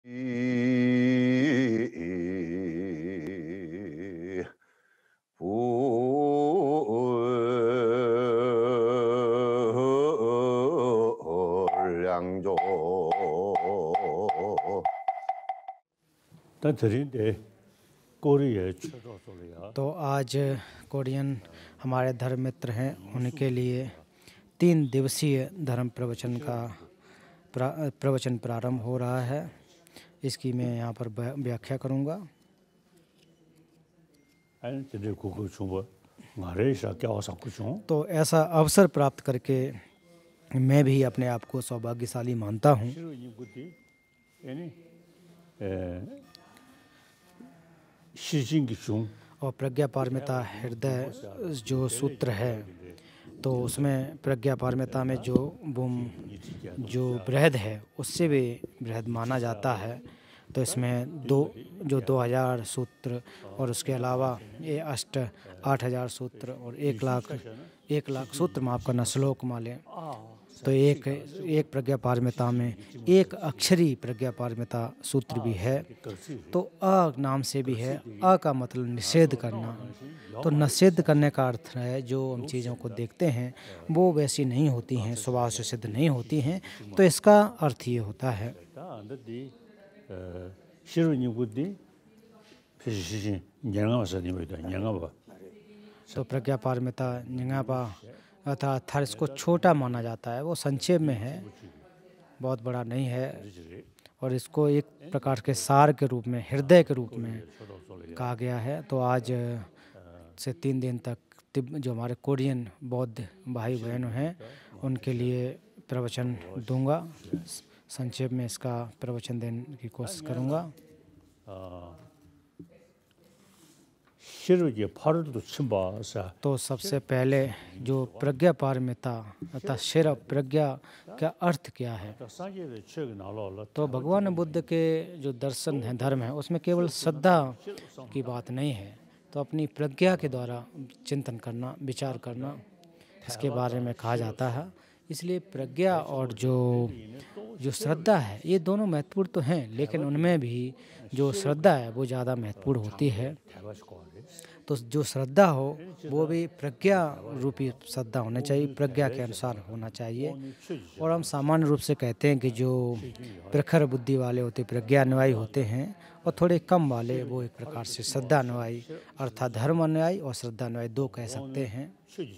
불량조 तो आज कोरियन हमारे धर्म मित्र हैं, उनके लिए 3 दिवसीय धर्म प्रवचन प्रारंभ हो रहा है। इसकी मैं यहाँ पर व्याख्या करूँगा। तो ऐसा अवसर प्राप्त करके मैं भी अपने आप को सौभाग्यशाली मानता हूँ। और प्रज्ञा पारमिता हृदय जो सूत्र है, तो उसमें प्रज्ञा पारमिता में जो बृहद है उससे भी बृहद माना जाता है। तो इसमें 2000 सूत्र और उसके अलावा ये 8000 सूत्र और 1 लाख सूत्र माफ़ करना श्लोक माले। तो एक प्रज्ञा पारमिता में एक अक्षरी प्रज्ञा पारमिता सूत्र भी है। तो अ नाम से भी है। अ का मतलब निषेध करना। तो निषेध करने का अर्थ है जो हम चीज़ों को देखते हैं वो वैसी नहीं होती हैं, स्वभाव से सिद्ध नहीं होती हैं। तो इसका अर्थ ये होता है। तो प्रज्ञा पारमिता निंगापा अर्थात इसको छोटा माना जाता है, वो संक्षेप में है, बहुत बड़ा नहीं है। और इसको एक प्रकार के सार के रूप में, हृदय के रूप में कहा गया है। तो आज से 3 दिन तक जो हमारे कोरियन बौद्ध भाई बहनों हैं उनके लिए प्रवचन दूंगा। संक्षेप में इसका प्रवचन देने की कोशिश करूंगा। तो सबसे पहले जो प्रज्ञा पारमिता अर्थात शिर प्रज्ञा का अर्थ क्या है। तो भगवान बुद्ध के जो दर्शन है, धर्म है, उसमें केवल श्रद्धा की बात नहीं है। तो अपनी प्रज्ञा के द्वारा चिंतन करना, विचार करना, इसके बारे में कहा जाता है। इसलिए प्रज्ञा और जो श्रद्धा है ये दोनों महत्वपूर्ण तो हैं, लेकिन उनमें भी जो श्रद्धा है वो ज़्यादा महत्वपूर्ण होती है। तो जो श्रद्धा हो वो भी प्रज्ञा रूपी श्रद्धा होना चाहिए, प्रज्ञा के अनुसार होना चाहिए। और हम सामान्य रूप से कहते हैं कि जो प्रखर बुद्धि वाले होते प्रज्ञा अनुयायी होते हैं और थोड़े कम वाले वो एक प्रकार से श्रद्धा अनुयायी अर्थात धर्म अनुयायी और श्रद्धा अनुयायी 2 कह सकते हैं।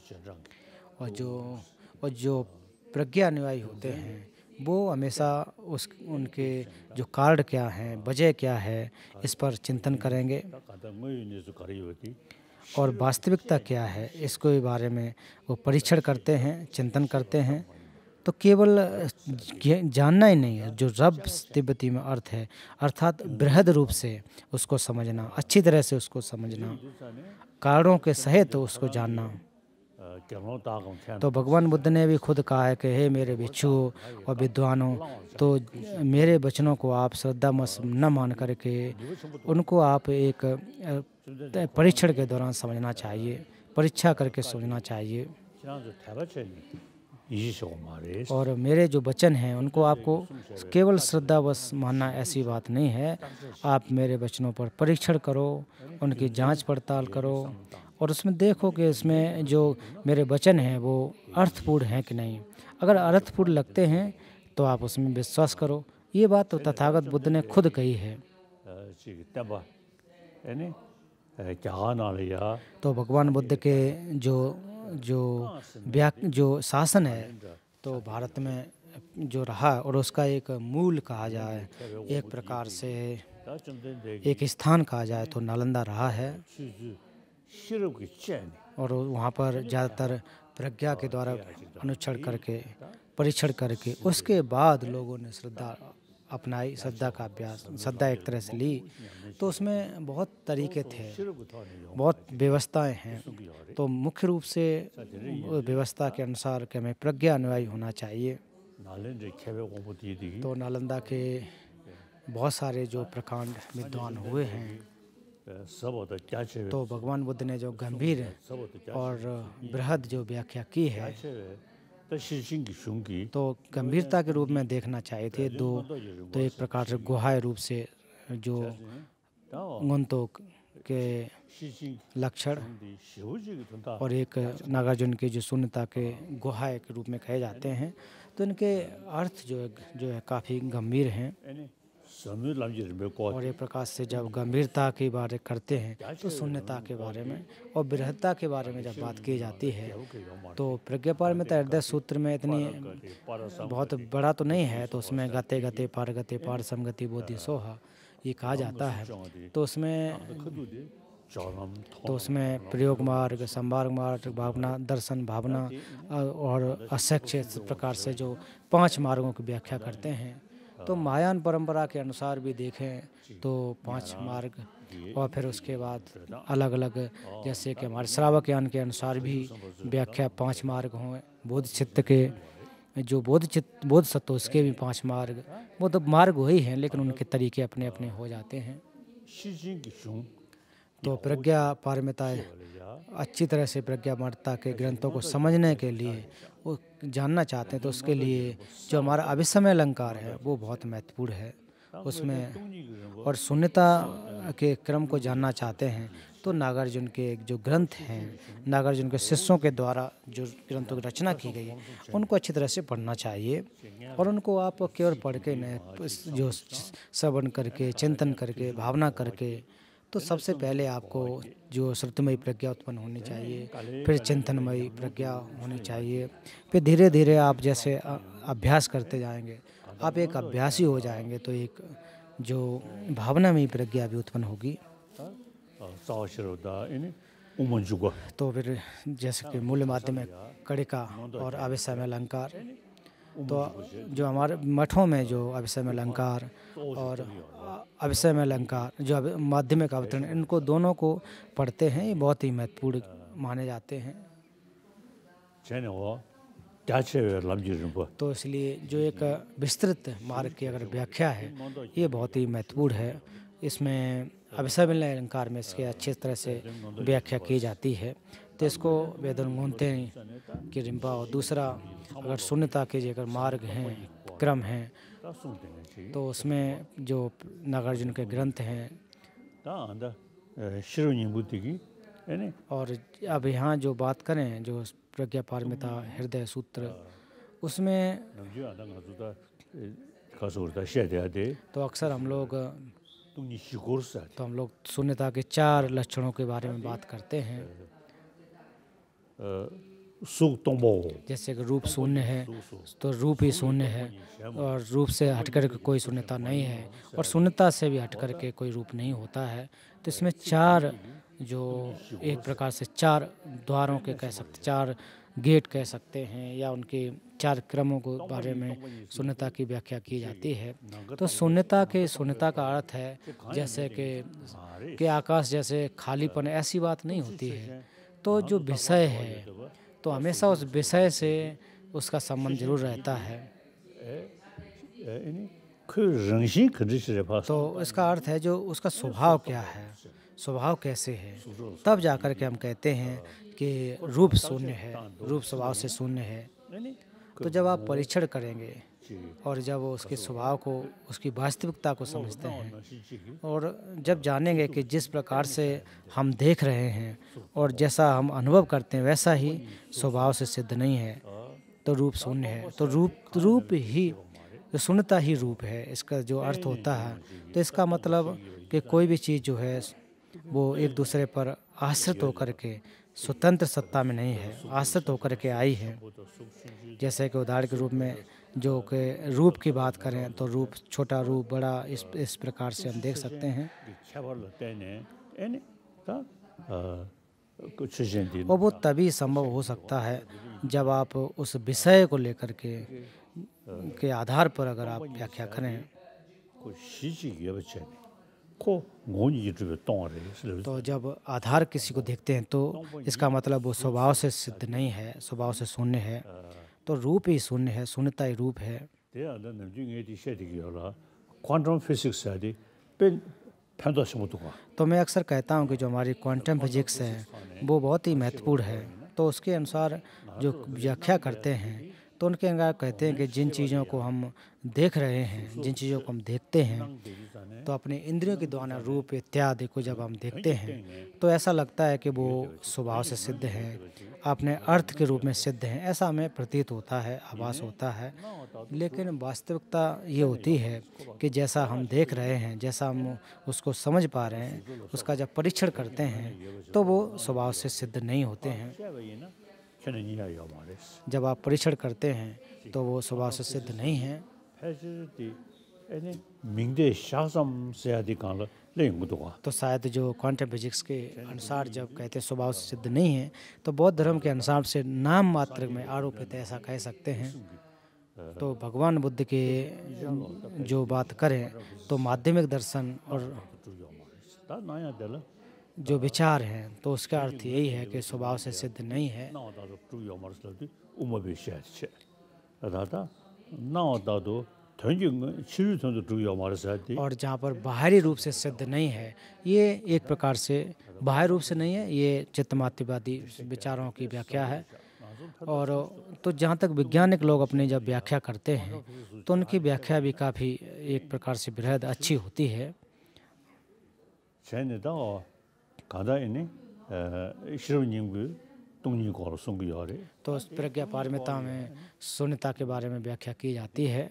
और जो प्रज्ञा अनुयायी होते हैं वो हमेशा उनके जो कारण क्या हैं, वजह क्या है, इस पर चिंतन करेंगे और वास्तविकता क्या है इसके बारे में वो परीक्षण करते हैं, चिंतन करते हैं। तो केवल जानना ही नहीं है, जो रब तिब्बती में अर्थ है अर्थात बृहद रूप से उसको समझना, अच्छी तरह से उसको समझना, कारणों के सहित उसको जानना। तो भगवान बुद्ध ने भी खुद कहा है कि हे मेरे भिक्षुओं और विद्वानों, तो मेरे वचनों को आप श्रद्धा मत न मान करके उनको आप एक परीक्षण के दौरान समझना चाहिए, परीक्षा करके समझना चाहिए। और मेरे जो वचन हैं उनको आपको केवल श्रद्धा बस मानना ऐसी बात नहीं है। आप मेरे वचनों पर परीक्षण करो, उनकी जांच पड़ताल करो और उसमें देखो कि इसमें जो मेरे वचन हैं वो अर्थपूर्ण हैं कि नहीं। अगर अर्थपूर्ण लगते हैं तो आप उसमें विश्वास करो। ये बात तो तथागत बुद्ध ने खुद कही है। तो भगवान बुद्ध के जो शासन है तो भारत में जो रहा और उसका एक मूल कहा जाए, एक प्रकार से एक स्थान कहा जाए तो नालंदा रहा है। और वहाँ पर ज़्यादातर प्रज्ञा के द्वारा अनुच्छेद करके, परीक्षण करके उसके बाद लोगों ने श्रद्धा अपनाई, श्रद्धा का अभ्यास, श्रद्धा एक तरह से ली। तो उसमें बहुत तरीके थे, बहुत व्यवस्थाएं हैं। तो मुख्य रूप से व्यवस्था के अनुसार कि हमें प्रज्ञा अनुयायी होना चाहिए। तो नालंदा के बहुत सारे जो प्रकांड विद्वान हुए हैं, तो भगवान बुद्ध ने जो गंभीर और बृहद जो व्याख्या की है तो गंभीरता के रूप में देखना चाहिए थे दो, तो एक प्रकार से गुहाय रूप से जो गुंतोक के लक्षण और एक नागार्जुन के जो शून्यता के गुहाय के रूप में कहे जाते हैं, तो इनके अर्थ जो है काफ़ी गंभीर हैं। और एक प्रकार से जब गंभीरता के बारे करते हैं तो शून्यता के बारे में और बृहत्ता के बारे में जब बात की जाती है, तो प्रज्ञापारमिता हृदय सूत्र में इतनी बहुत बड़ा तो नहीं है, तो उसमें गते गते पार गते पार समगति बोधि सोहा ये कहा जाता है। तो उसमें प्रयोग मार्ग, संभाग मार्ग, भावना, दर्शन, भावना और अशक्ष इस प्रकार से जो 5 मार्गों की व्याख्या करते हैं। तो महायान परंपरा के अनुसार भी देखें तो 5 मार्ग, और फिर उसके बाद अलग अलग जैसे कि हमारे श्रावक यान के अनुसार भी व्याख्या 5 मार्ग हों। बोध चित्त के जो बोध सत्व उसके भी 5 मार्ग, वो तो मार्ग वही हैं लेकिन उनके तरीके अपने अपने हो जाते हैं। तो प्रज्ञा पारमिता अच्छी तरह से प्रज्ञापारमिता के ग्रंथों को समझने के लिए वो जानना चाहते हैं, तो उसके लिए जो हमारा अभिसमय अलंकार है वो बहुत महत्वपूर्ण है उसमें। और शून्यता के क्रम को जानना चाहते हैं तो नागार्जुन के जो ग्रंथ हैं, नागार्जुन के शिष्यों के द्वारा जो ग्रंथों की रचना की गई उनको अच्छी तरह से पढ़ना चाहिए। और उनको आप केवल पढ़ के न जो श्रवण करके, चिंतन करके, भावना करके, तो सबसे पहले आपको जो श्रुतिमयी प्रज्ञा उत्पन्न होनी चाहिए, फिर चिंतनमयी प्रज्ञा होनी चाहिए, फिर धीरे धीरे आप जैसे अभ्यास करते जाएंगे, आप एक अभ्यासी हो जाएंगे, तो एक जो भावनामयी प्रज्ञा भी उत्पन्न होगी। तो फिर जैसे कि मूल माध्यमिक, कड़िका और अभिसमय अलंकार, तो जो हमारे मठों में जो अभिसमय अलंकार और अभिसमय अलंकार जो माध्यमिक अवतरण, इनको दोनों को पढ़ते हैं, ये बहुत ही महत्वपूर्ण माने जाते हैं। तो इसलिए जो एक विस्तृत मार्ग की अगर व्याख्या है ये बहुत ही महत्वपूर्ण है। इसमें अभिसमय अलंकार में इसके अच्छी तरह से व्याख्या की जाती है। तो इसको वेदन घूमते हैं कि रिम्पा, और दूसरा अगर शून्यता के अगर मार्ग हैं, क्रम हैं, तो उसमें जो नागार्जुन के ग्रंथ हैं, और अब यहाँ जो बात करें जो प्रज्ञापारमिता हृदय सूत्र, उसमें तो अक्सर हम लोग शून्यता के 4 लक्षणों के बारे में बात करते हैं। जैसे कि रूप शून्य है तो रूप ही शून्य है, और रूप से हटकर के कोई शून्यता नहीं है, और शून्यता से भी हटकर के कोई रूप नहीं होता है। तो इसमें 4 जो एक प्रकार से 4 द्वारों के कह सकते, 4 गेट कह सकते हैं, या उनके 4 क्रमों के बारे में शून्यता की व्याख्या की जाती है। तो शून्यता का अर्थ है जैसे कि आकाश जैसे खालीपन, ऐसी बात नहीं होती है। तो जो विषय है तो हमेशा उस विषय से उसका संबंध जरूर रहता है। तो इसका अर्थ है जो उसका स्वभाव क्या है, स्वभाव कैसे है, तब जाकर के हम कहते हैं कि रूप शून्य है, रूप स्वभाव से शून्य है। तो जब आप परीक्षण करेंगे और जब उसके स्वभाव को, उसकी वास्तविकता को समझते हैं, और जब जानेंगे कि जिस प्रकार से हम देख रहे हैं और जैसा हम अनुभव करते हैं वैसा ही स्वभाव से सिद्ध नहीं है, तो रूप शून्य है। तो रूप ही, तो शून्यता ही रूप है, इसका जो अर्थ होता है। तो इसका मतलब कि कोई भी चीज़ जो है वो एक दूसरे पर आश्रित होकर के स्वतंत्र सत्ता में नहीं है, आश्रित होकर के आई है। जैसे कि उदाहरण के रूप में जो कि रूप की बात करें तो रूप, छोटा रूप, बड़ा, इस प्रकार से हम देख सकते हैं। और वो तभी संभव हो सकता है जब आप उस विषय को लेकर के आधार पर अगर आप व्याख्या करें। तो जब आधार किसी को देखते हैं तो इसका मतलब वो स्वभाव से सिद्ध नहीं है, स्वभाव से शून्य है। तो रूप ही शून्य है, शून्यता ही रूप है। तो मैं अक्सर कहता हूँ कि जो हमारी क्वांटम फिजिक्स है वो बहुत ही महत्वपूर्ण है। तो उसके अनुसार जो व्याख्या करते हैं तो उनके अनुसार कहते हैं कि जिन चीज़ों को हम देख रहे हैं, जिन चीज़ों को हम देखते हैं, तो अपने इंद्रियों के द्वारा रूप इत्यादि को जब हम देखते हैं तो ऐसा लगता है कि वो स्वभाव से सिद्ध हैं, अपने अर्थ के रूप में सिद्ध हैं, ऐसा हमें प्रतीत होता है, आभास होता है। लेकिन वास्तविकता ये होती है कि जैसा हम देख रहे हैं, जैसा हम उसको समझ पा रहे हैं, उसका जब परीक्षण करते हैं तो वो स्वभाव से सिद्ध नहीं होते हैं। जब आप परीक्षण करते हैं तो वो स्वभाव से सिद्ध नहीं हैं। तो शायद जो क्वांटम फिजिक्स के अनुसार जब कहते हैं स्वभाव से सिद्ध नहीं है, तो बौद्ध धर्म के अनुसार से नाम मात्र में आरोपित ऐसा कह सकते हैं। तो भगवान बुद्ध के जो बात करें तो माध्यमिक दर्शन और जो विचार हैं तो उसका अर्थ यही है कि स्वभाव से सिद्ध नहीं है। और जहाँ पर बाहरी रूप से सिद्ध नहीं है, ये एक प्रकार से बाहरी रूप से नहीं है, ये चित्तमात्रवादी विचारों की व्याख्या है। और तो जहाँ तक वैज्ञानिक लोग अपनी जब व्याख्या करते हैं तो उनकी व्याख्या भी काफ़ी एक प्रकार से बेहद अच्छी होती है। तो प्रज्ञा पारमिता में शून्यता के बारे में व्याख्या की जाती है।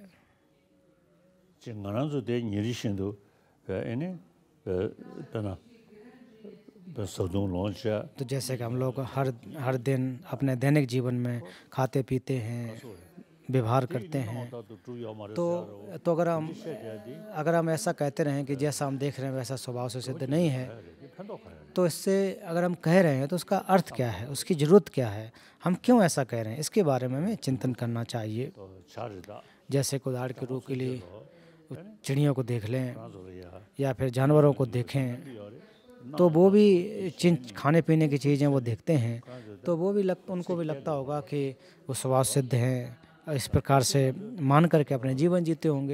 तो जैसे कि हम लोग हर दिन अपने दैनिक जीवन में खाते पीते हैं, व्यवहार करते हैं, तो अगर हम ऐसा कहते रहें कि जैसा हम देख रहे हैं वैसा स्वभाव से सिद्ध नहीं है, तो इससे अगर हम कह रहे हैं तो उसका अर्थ क्या है, उसकी ज़रूरत क्या है, हम क्यों ऐसा कह रहे हैं, इसके बारे में हमें चिंतन करना चाहिए। जैसे कि उदाहरण के रूप के लिए चिड़ियों को देख लें या फिर जानवरों को देखें, तो वो भी खाने पीने की चीज़ें वो देखते हैं, तो वो भी उनको भी लगता होगा कि वो स्वभाव सिद्ध हैं, इस प्रकार से मान करके अपने जीवन जीते होंगे।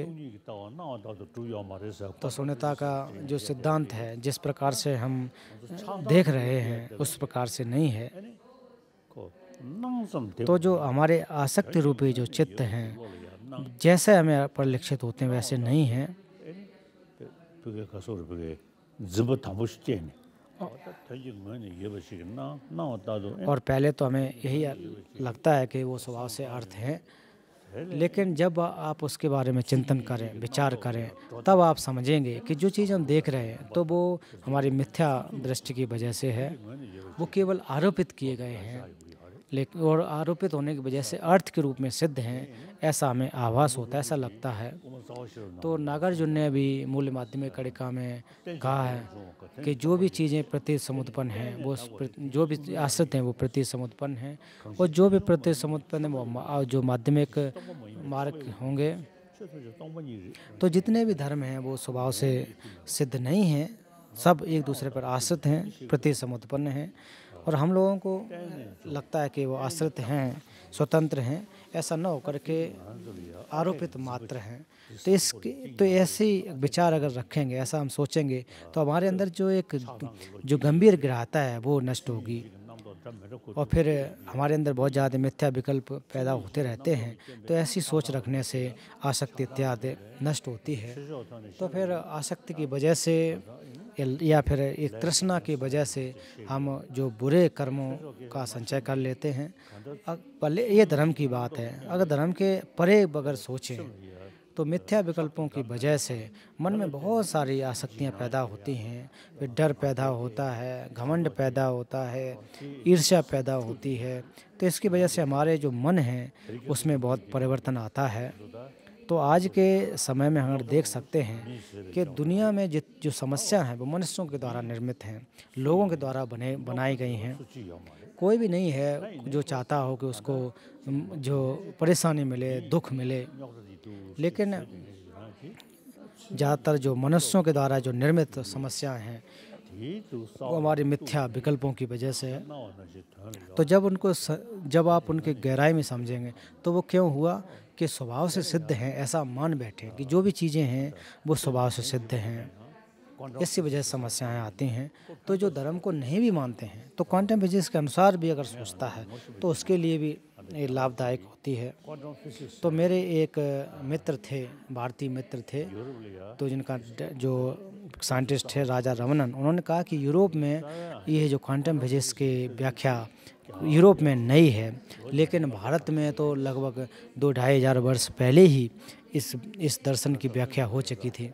तो शून्यता का जो सिद्धांत है, जिस प्रकार से हम देख रहे हैं उस प्रकार से नहीं है। तो जो हमारे आसक्ति रूपी जो चित्त हैं, जैसे हमें परिलक्षित होते हैं वैसे नहीं हैं। और पहले तो हमें यही लगता है कि वो स्वभाव से अर्थ है, लेकिन जब आप उसके बारे में चिंतन करें, विचार करें, तब आप समझेंगे कि जो चीज़ हम देख रहे हैं तो वो हमारी मिथ्या दृष्टि की वजह से है, वो केवल आरोपित किए गए हैं, लेकिन और आरोपित होने की वजह से अर्थ के रूप में सिद्ध हैं, ऐसा हमें आभास होता है, ऐसा लगता है। तो नागार्जुन ने भी मूल माध्यमिक कड़िका में कहा है कि जो भी चीज़ें प्रतीत समुत्पन्न हैं, वो जो भी आश्रित हैं वो प्रतीत समुत्पन्न हैं, और जो भी प्रतीत समुत्पन्न है वो जो माध्यमिक मार्ग होंगे। तो जितने भी धर्म हैं वो स्वभाव से सिद्ध नहीं हैं, सब एक दूसरे पर आश्रित हैं, प्रतीत समुत्पन्न हैं, और हम लोगों को लगता है कि वो आश्रित हैं, स्वतंत्र हैं, ऐसा न होकर के आरोपित मात्र हैं। तो ऐसे विचार अगर रखेंगे, ऐसा हम सोचेंगे, तो हमारे अंदर जो गंभीर गृहता है वो नष्ट होगी, और फिर हमारे अंदर बहुत ज़्यादा मिथ्या विकल्प पैदा होते रहते हैं। तो ऐसी सोच रखने से आसक्ति इत्यादि नष्ट होती है। तो फिर आसक्ति की वजह से या फिर एक तृष्णा की वजह से हम जो बुरे कर्मों का संचय कर लेते हैं। पहले ये धर्म की बात है, अगर धर्म के परे अगर सोचें तो मिथ्या विकल्पों की वजह से मन में बहुत सारी आसक्तियाँ पैदा होती हैं, फिर डर पैदा होता है, घमंड पैदा होता है, ईर्ष्या पैदा होती है। तो इसकी वजह से हमारे जो मन है उसमें बहुत परिवर्तन आता है। तो आज के समय में हम देख सकते हैं कि दुनिया में जो समस्या हैं वो मनुष्यों के द्वारा निर्मित हैं, लोगों के द्वारा बनाई गई हैं। कोई भी नहीं है जो चाहता हो कि उसको जो परेशानी मिले, दुख मिले, लेकिन ज़्यादातर जो मनुष्यों के द्वारा जो निर्मित समस्याएं हैं वो हमारे मिथ्या विकल्पों की वजह से है। तो जब आप उनके गहराई में समझेंगे तो वो क्यों हुआ कि स्वभाव से सिद्ध हैं, ऐसा मान बैठे कि जो भी चीज़ें हैं वो स्वभाव से सिद्ध हैं। इसी वजह से समस्याएं आती हैं। तो जो धर्म को नहीं भी मानते हैं तो क्वांटम फिजिक्स के अनुसार भी अगर सोचता है तो उसके लिए भी ये लाभदायक होती है। तो मेरे एक मित्र थे, भारतीय मित्र थे, तो जिनका जो साइंटिस्ट है राजा रमनन, उन्होंने कहा कि यूरोप में ये जो क्वांटम फिजिक्स की व्याख्या यूरोप में नई है, लेकिन भारत में तो लगभग 2-2,500 वर्ष पहले ही इस दर्शन की व्याख्या हो चुकी थी।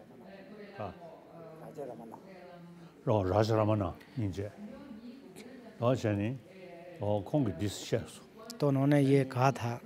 तो उन्होंने ये कहा था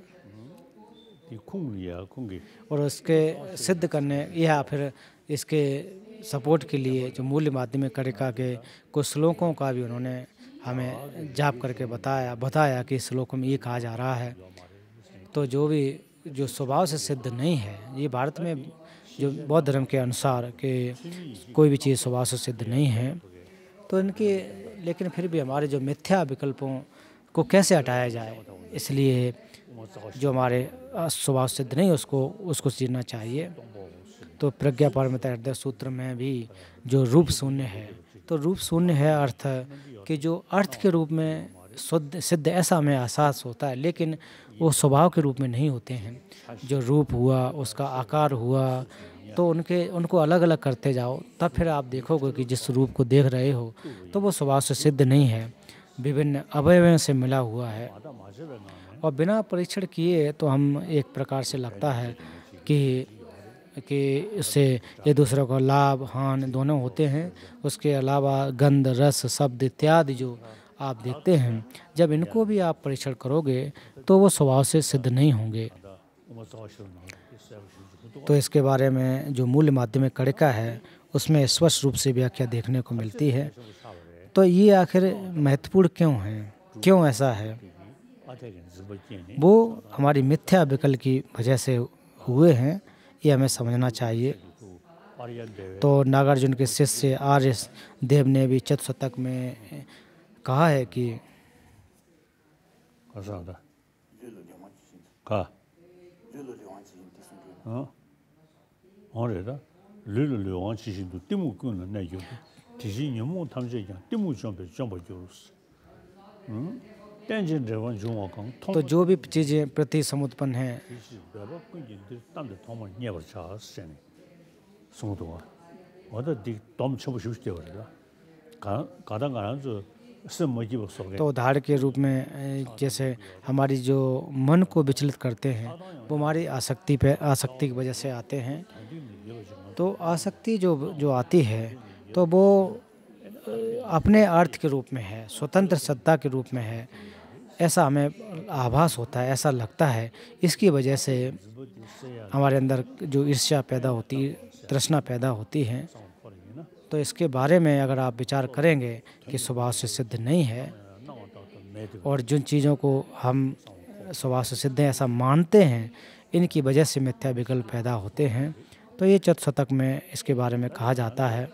और उसके सिद्ध करने या फिर इसके सपोर्ट के लिए जो मूल्य माध्यमिक कणिका के कुछ श्लोकों का भी उन्होंने हमें जाप करके बताया कि इस श्लोक में ये कहा जा रहा है। तो जो स्वभाव से सिद्ध नहीं है, ये भारत में जो बौद्ध धर्म के अनुसार कि कोई भी चीज़ स्वभाव से सिद्ध नहीं है, तो इनके लेकिन फिर भी हमारे जो मिथ्या विकल्पों को कैसे हटाया जाए, इसलिए जो हमारे स्वभाव सिद्ध नहीं उसको सीखना चाहिए। तो प्रज्ञा पारमिता हृदय सूत्र में भी जो रूप शून्य है, तो रूप शून्य है अर्थ कि जो अर्थ के रूप में शुद्ध सिद्ध ऐसा हमें एहसास होता है, लेकिन वो स्वभाव के रूप में नहीं होते हैं। जो रूप हुआ, उसका आकार हुआ, तो उनको अलग अलग करते जाओ, तब फिर आप देखोगे कि जिस रूप को देख रहे हो तो वो स्वभाव से सिद्ध नहीं है, विभिन्न अवयवों से मिला हुआ है। और बिना परीक्षण किए तो हम एक प्रकार से लगता है कि इससे एक दूसरे को लाभ हानि दोनों होते हैं। उसके अलावा गंध रस शब्द इत्यादि जो आप देखते हैं, जब इनको भी आप परीक्षण करोगे तो वो स्वभाव से सिद्ध नहीं होंगे। तो इसके बारे में जो मूल्य माध्यमिक कणिका है उसमें स्पष्ट रूप से व्याख्या देखने को मिलती है। तो ये आखिर महत्वपूर्ण क्यों है, क्यों ऐसा है, वो हमारी मिथ्या विकल्प की वजह से हुए हैं, ये हमें समझना चाहिए। तो नागार्जुन के शिष्य आर्य देव ने भी चतुशतक में कहा है कि तो जो भी चीज़ें प्रति समुत्पन्न हैं, तो उदाहरण के रूप में जैसे हमारी जो मन को विचलित करते हैं वो हमारी आसक्ति की वजह से आते हैं। तो आसक्ति जो आती है तो वो अपने अर्थ के रूप में है, स्वतंत्र सत्ता के रूप में है, ऐसा हमें आभास होता है, ऐसा लगता है। इसकी वजह से हमारे अंदर जो ईर्ष्या पैदा होती, तृष्णा पैदा होती है। तो इसके बारे में अगर आप विचार करेंगे कि स्वभाव से सिद्ध नहीं है और जिन चीज़ों को हम स्वभाव से सिद्ध हैं ऐसा मानते हैं, इनकी वजह से मिथ्या विकल्प पैदा होते हैं। तो ये चतुशतक में इसके बारे में कहा जाता है।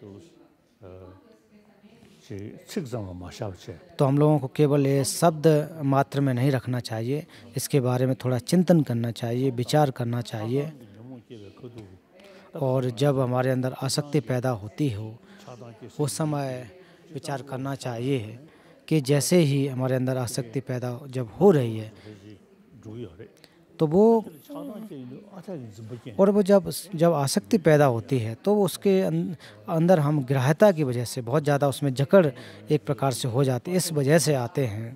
तो हम लोगों को केवल ये शब्द मात्र में नहीं रखना चाहिए, इसके बारे में थोड़ा चिंतन करना चाहिए, विचार करना चाहिए। और जब हमारे अंदर आसक्ति पैदा होती हो उस समय विचार करना चाहिए कि जैसे ही हमारे अंदर आसक्ति पैदा जब हो रही है तो वो जब आसक्ति पैदा होती है तो उसके अंदर हम ग्राह्यता की वजह से बहुत ज़्यादा उसमें जकड़ एक प्रकार से हो जाती है, इस वजह से आते हैं।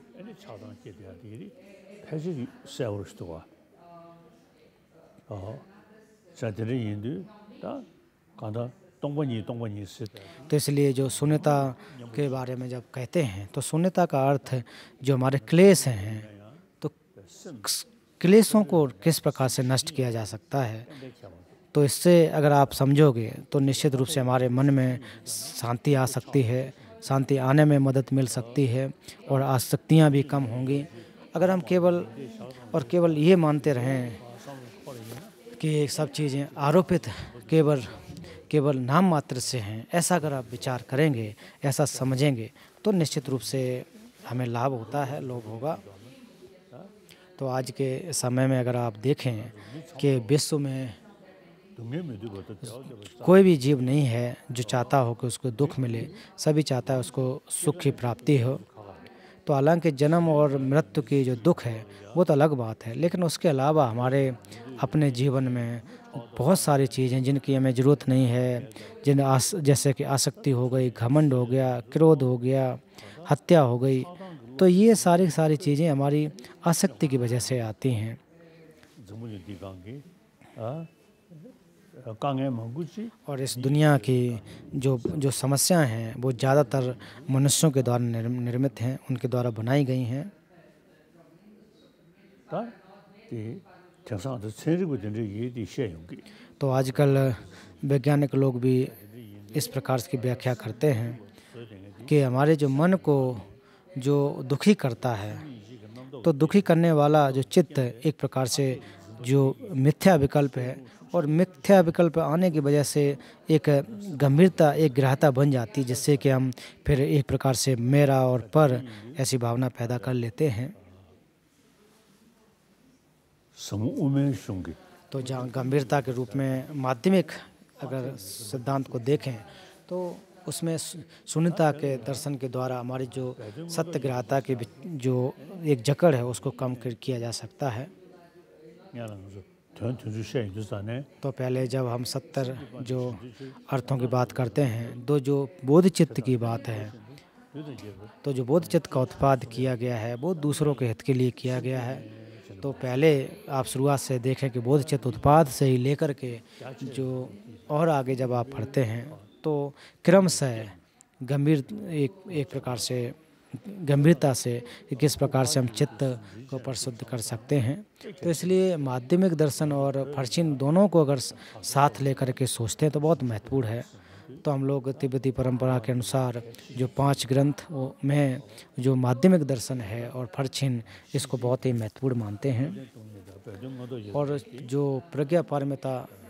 तो इसलिए जो शून्यता के बारे में जब कहते हैं तो शून्यता का अर्थ जो हमारे क्लेश हैं, तो क्लेशों को किस प्रकार से नष्ट किया जा सकता है। तो इससे अगर आप समझोगे तो निश्चित रूप से हमारे मन में शांति आ सकती है, शांति आने में मदद मिल सकती है और आसक्तियाँ भी कम होंगी। अगर हम केवल ये मानते रहें कि सब चीज़ें आरोपित केवल नाम मात्र से हैं, ऐसा अगर आप विचार करेंगे, ऐसा समझेंगे तो निश्चित रूप से हमें लाभ होता है, लोभ होगा। तो आज के समय में अगर आप देखें कि विश्व में कोई भी जीव नहीं है जो चाहता हो कि उसको दुख मिले, सभी चाहता है उसको सुख की प्राप्ति हो। तो हालांकि जन्म और मृत्यु की जो दुख है वो तो अलग बात है, लेकिन उसके अलावा हमारे अपने जीवन में बहुत सारी चीज़ें जिनकी हमें ज़रूरत नहीं है, जैसे कि आसक्ति हो गई, घमंड हो गया, क्रोध हो गया, हत्या हो गई। तो ये सारी सारी चीज़ें हमारी आसक्ति की वजह से आती हैं। और इस दुनिया की जो जो समस्याएं हैं वो ज़्यादातर मनुष्यों के द्वारा निर्मित हैं, उनके द्वारा बनाई गई हैं। तो आजकल वैज्ञानिक लोग भी इस प्रकार की व्याख्या करते हैं कि हमारे जो मन को जो दुखी करता है, तो दुखी करने वाला जो चित्त एक प्रकार से जो मिथ्या विकल्प है, और मिथ्या विकल्प आने की वजह से एक गंभीरता, एक ग्रहता बन जाती है, जिससे कि हम फिर एक प्रकार से मेरा और पर ऐसी भावना पैदा कर लेते हैं। तो जहाँ गंभीरता के रूप में माध्यमिक अगर सिद्धांत को देखें तो उसमें शून्यता के दर्शन के द्वारा हमारी जो सत्यग्रहता की जो एक जकड़ है उसको कम किया जा सकता है। तो पहले जब हम 70 जो अर्थों की बात करते हैं, दो जो बोध चित्त की बात है, तो जो बोध चित्त का उत्पाद किया गया है वो दूसरों के हित के लिए किया गया है। तो पहले आप शुरुआत से देखें कि बोध चित्त उत्पाद से ही लेकर के जो और आगे जब आप पढ़ते हैं तो क्रमशः गंभीर एक प्रकार से गंभीरता से किस प्रकार से हम चित्त को परिशुद्ध कर सकते हैं। तो इसलिए माध्यमिक दर्शन और फर्चिन दोनों को अगर साथ लेकर के सोचते हैं तो बहुत महत्वपूर्ण है। तो हम लोग तिब्बती परंपरा के अनुसार जो 5 ग्रंथ में जो माध्यमिक दर्शन है और फर्चिन, इसको बहुत ही महत्वपूर्ण मानते हैं। और जो प्रज्ञा पारमिता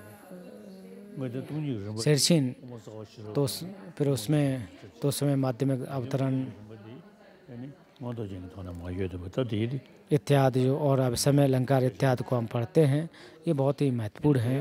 शेरशिन, तो फिर उसमें माध्यमिक अवतरण इत्यादि जो और अब समय अलंकार इत्यादि को हम पढ़ते हैं, ये बहुत ही महत्वपूर्ण है।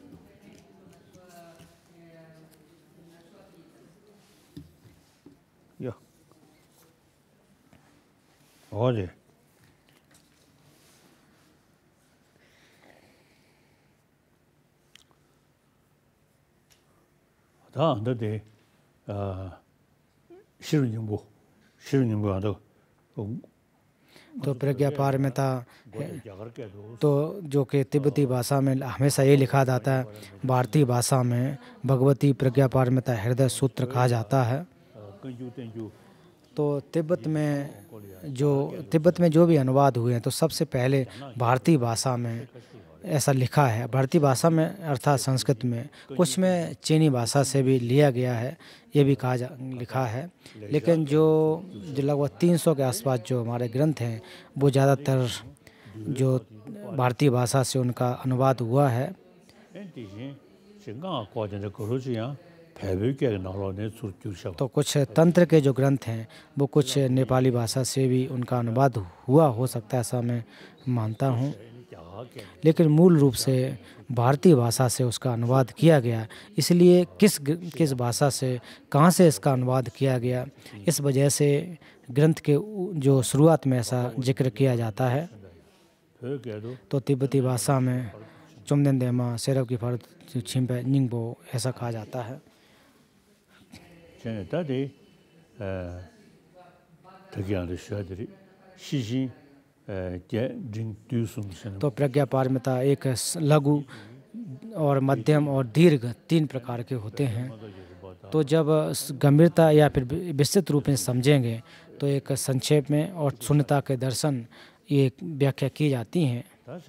तो प्रज्ञा पारमिता तो जो कि तिब्बती भाषा में हमेशा ये लिखा जाता है, भारतीय भाषा में भगवती प्रज्ञा पारमिता हृदय सूत्र कहा जाता है। तो तिब्बत में जो भी अनुवाद हुए हैं तो सबसे पहले भारतीय भाषा में ऐसा लिखा है। भारतीय भाषा में अर्थात संस्कृत में, कुछ में चीनी भाषा से भी लिया गया है, ये भी लिखा है। लेकिन जो लगभग 300 के आसपास जो हमारे ग्रंथ हैं वो ज़्यादातर जो भारतीय भाषा से उनका अनुवाद हुआ है। तो कुछ तंत्र के जो ग्रंथ हैं वो कुछ नेपाली भाषा से भी उनका अनुवाद हुआ हो सकता है, ऐसा मैं मानता हूँ। लेकिन मूल रूप से भारतीय भाषा से उसका अनुवाद किया गया। इसलिए किस भाषा से कहाँ से इसका अनुवाद किया गया, इस वजह से ग्रंथ के जो शुरुआत में ऐसा जिक्र किया जाता है। तो तिब्बती भाषा में चुमदेन देमा सेरव की फर्द छिम्पे निंगबो ऐसा कहा जाता है। तो प्रज्ञा पारमिता एक लघु और मध्यम और दीर्घ 3 प्रकार के होते हैं। तो जब गंभीरता या फिर विस्तृत रूप में समझेंगे तो एक संक्षेप में और शून्यता के दर्शन ये व्याख्या की जाती हैं।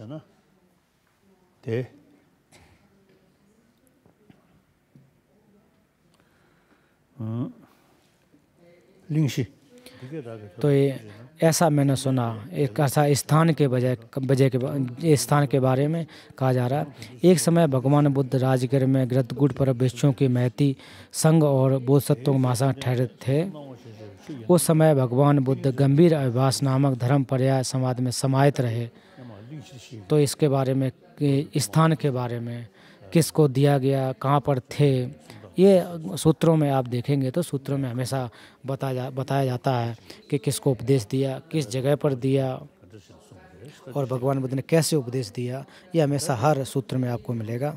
तो ये ऐसा मैंने सुना, एक ऐसा स्थान के बारे में कहा जा रहा है। एक समय भगवान बुद्ध राजगीर में गृतगुड़ पर भिक्षुओं की महती संघ और बोधसत्वों मासा ठहरे थे। उस समय भगवान बुद्ध गंभीर अभिभाष नामक धर्म पर्याय समाज में समाहित रहे। तो इसके बारे में, स्थान के बारे में किसको दिया गया, कहाँ पर थे, ये सूत्रों में आप देखेंगे तो सूत्रों में हमेशा बताया जाता है कि किसको उपदेश दिया, किस जगह पर दिया और भगवान बुद्ध ने कैसे उपदेश दिया। ये हमेशा हर सूत्र में आपको मिलेगा।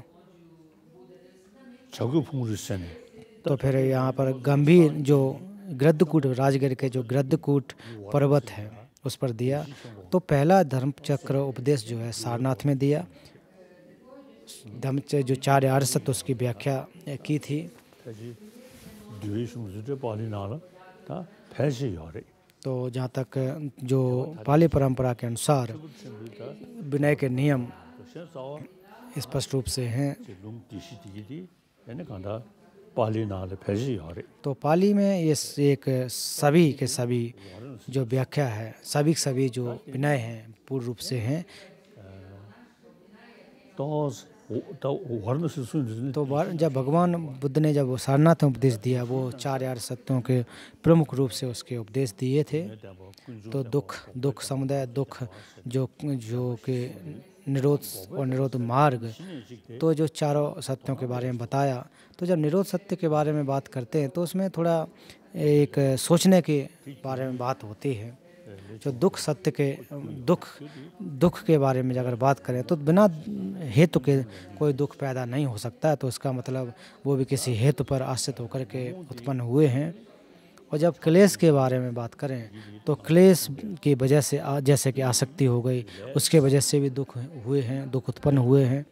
तो फिर यहाँ पर गंभीर जो गृद्धकूट, राजगीर के जो गृद्धकूट पर्वत है उस पर दिया। तो पहला धर्मचक्र उपदेश जो है सारनाथ में दिया। धर्मचक्र जो 4 आर्य सत्य उसकी व्याख्या की थी। तो जहाँ तक जो पाली परंपरा के अनुसार विनय के नियम स्पष्ट रूप से हैं। तो पाली में ये एक सभी के सभी जो व्याख्या है, सभी जो विनय हैं पूर्ण रूप से हैं। तो जब भगवान बुद्ध ने जब वो सारनाथ में उपदेश दिया, वो 4 आर्य सत्यों के प्रमुख रूप से उसके उपदेश दिए थे। तो दुख समुदाय, दुख जो कि निरोध और निरोध मार्ग, तो जो चारों सत्यों के बारे में बताया। तो जब निरोध सत्य के बारे में बात करते हैं तो उसमें थोड़ा एक सोचने के बारे में बात होती है। जो दुख सत्य के दुख के बारे में अगर बात करें तो बिना हेतु के कोई दुख पैदा नहीं हो सकता है। तो इसका मतलब वो भी किसी हेतु पर आश्रित होकर के उत्पन्न हुए हैं। और जब क्लेश के बारे में बात करें तो क्लेश की वजह से जैसे कि आसक्ति हो गई, उसके वजह से भी दुख हुए हैं, दुख उत्पन्न हुए हैं।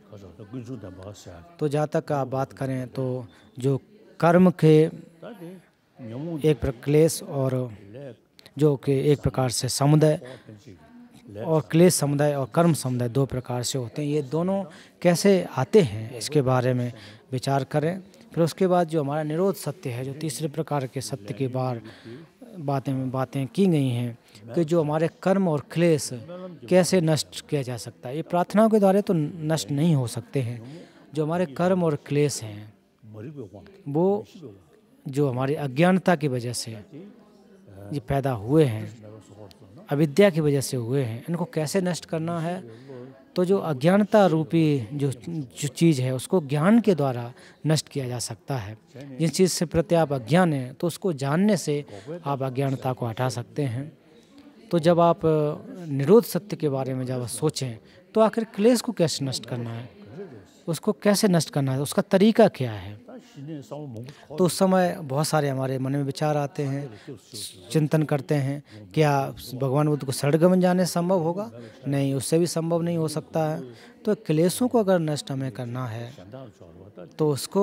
तो जहाँ तक आप बात करें तो जो कर्म के एक क्लेश और जो कि एक प्रकार से समुदाय, और क्लेश समुदाय और कर्म समुदाय 2 प्रकार से होते हैं। ये दोनों कैसे आते हैं इसके बारे में विचार करें। फिर उसके बाद जो हमारा निरोध सत्य है, जो तीसरे प्रकार के सत्य के बातें की गई हैं कि जो हमारे कर्म और क्लेश कैसे नष्ट किया जा सकता है। ये प्रार्थनाओं के द्वारा तो नष्ट नहीं हो सकते हैं। जो हमारे कर्म और क्लेश हैं वो जो हमारी अज्ञानता की वजह से ये पैदा हुए हैं, अविद्या की वजह से हुए हैं, इनको कैसे नष्ट करना है। तो जो अज्ञानता रूपी जो चीज़ है उसको ज्ञान के द्वारा नष्ट किया जा सकता है। जिस चीज़ से प्रति आप अज्ञान हैं तो उसको जानने से आप अज्ञानता को हटा सकते हैं। तो जब आप निरोध सत्य के बारे में जब सोचें तो आखिर क्लेश को कैसे नष्ट करना है, उसको कैसे नष्ट करना है, उसका तरीका क्या है। तो उस समय बहुत सारे हमारे मन में विचार आते हैं, चिंतन करते हैं, क्या भगवान बुद्ध को शरणगमन जाने संभव होगा? नहीं, उससे भी संभव नहीं हो सकता है। तो क्लेशों को अगर नष्ट हमें करना है तो उसको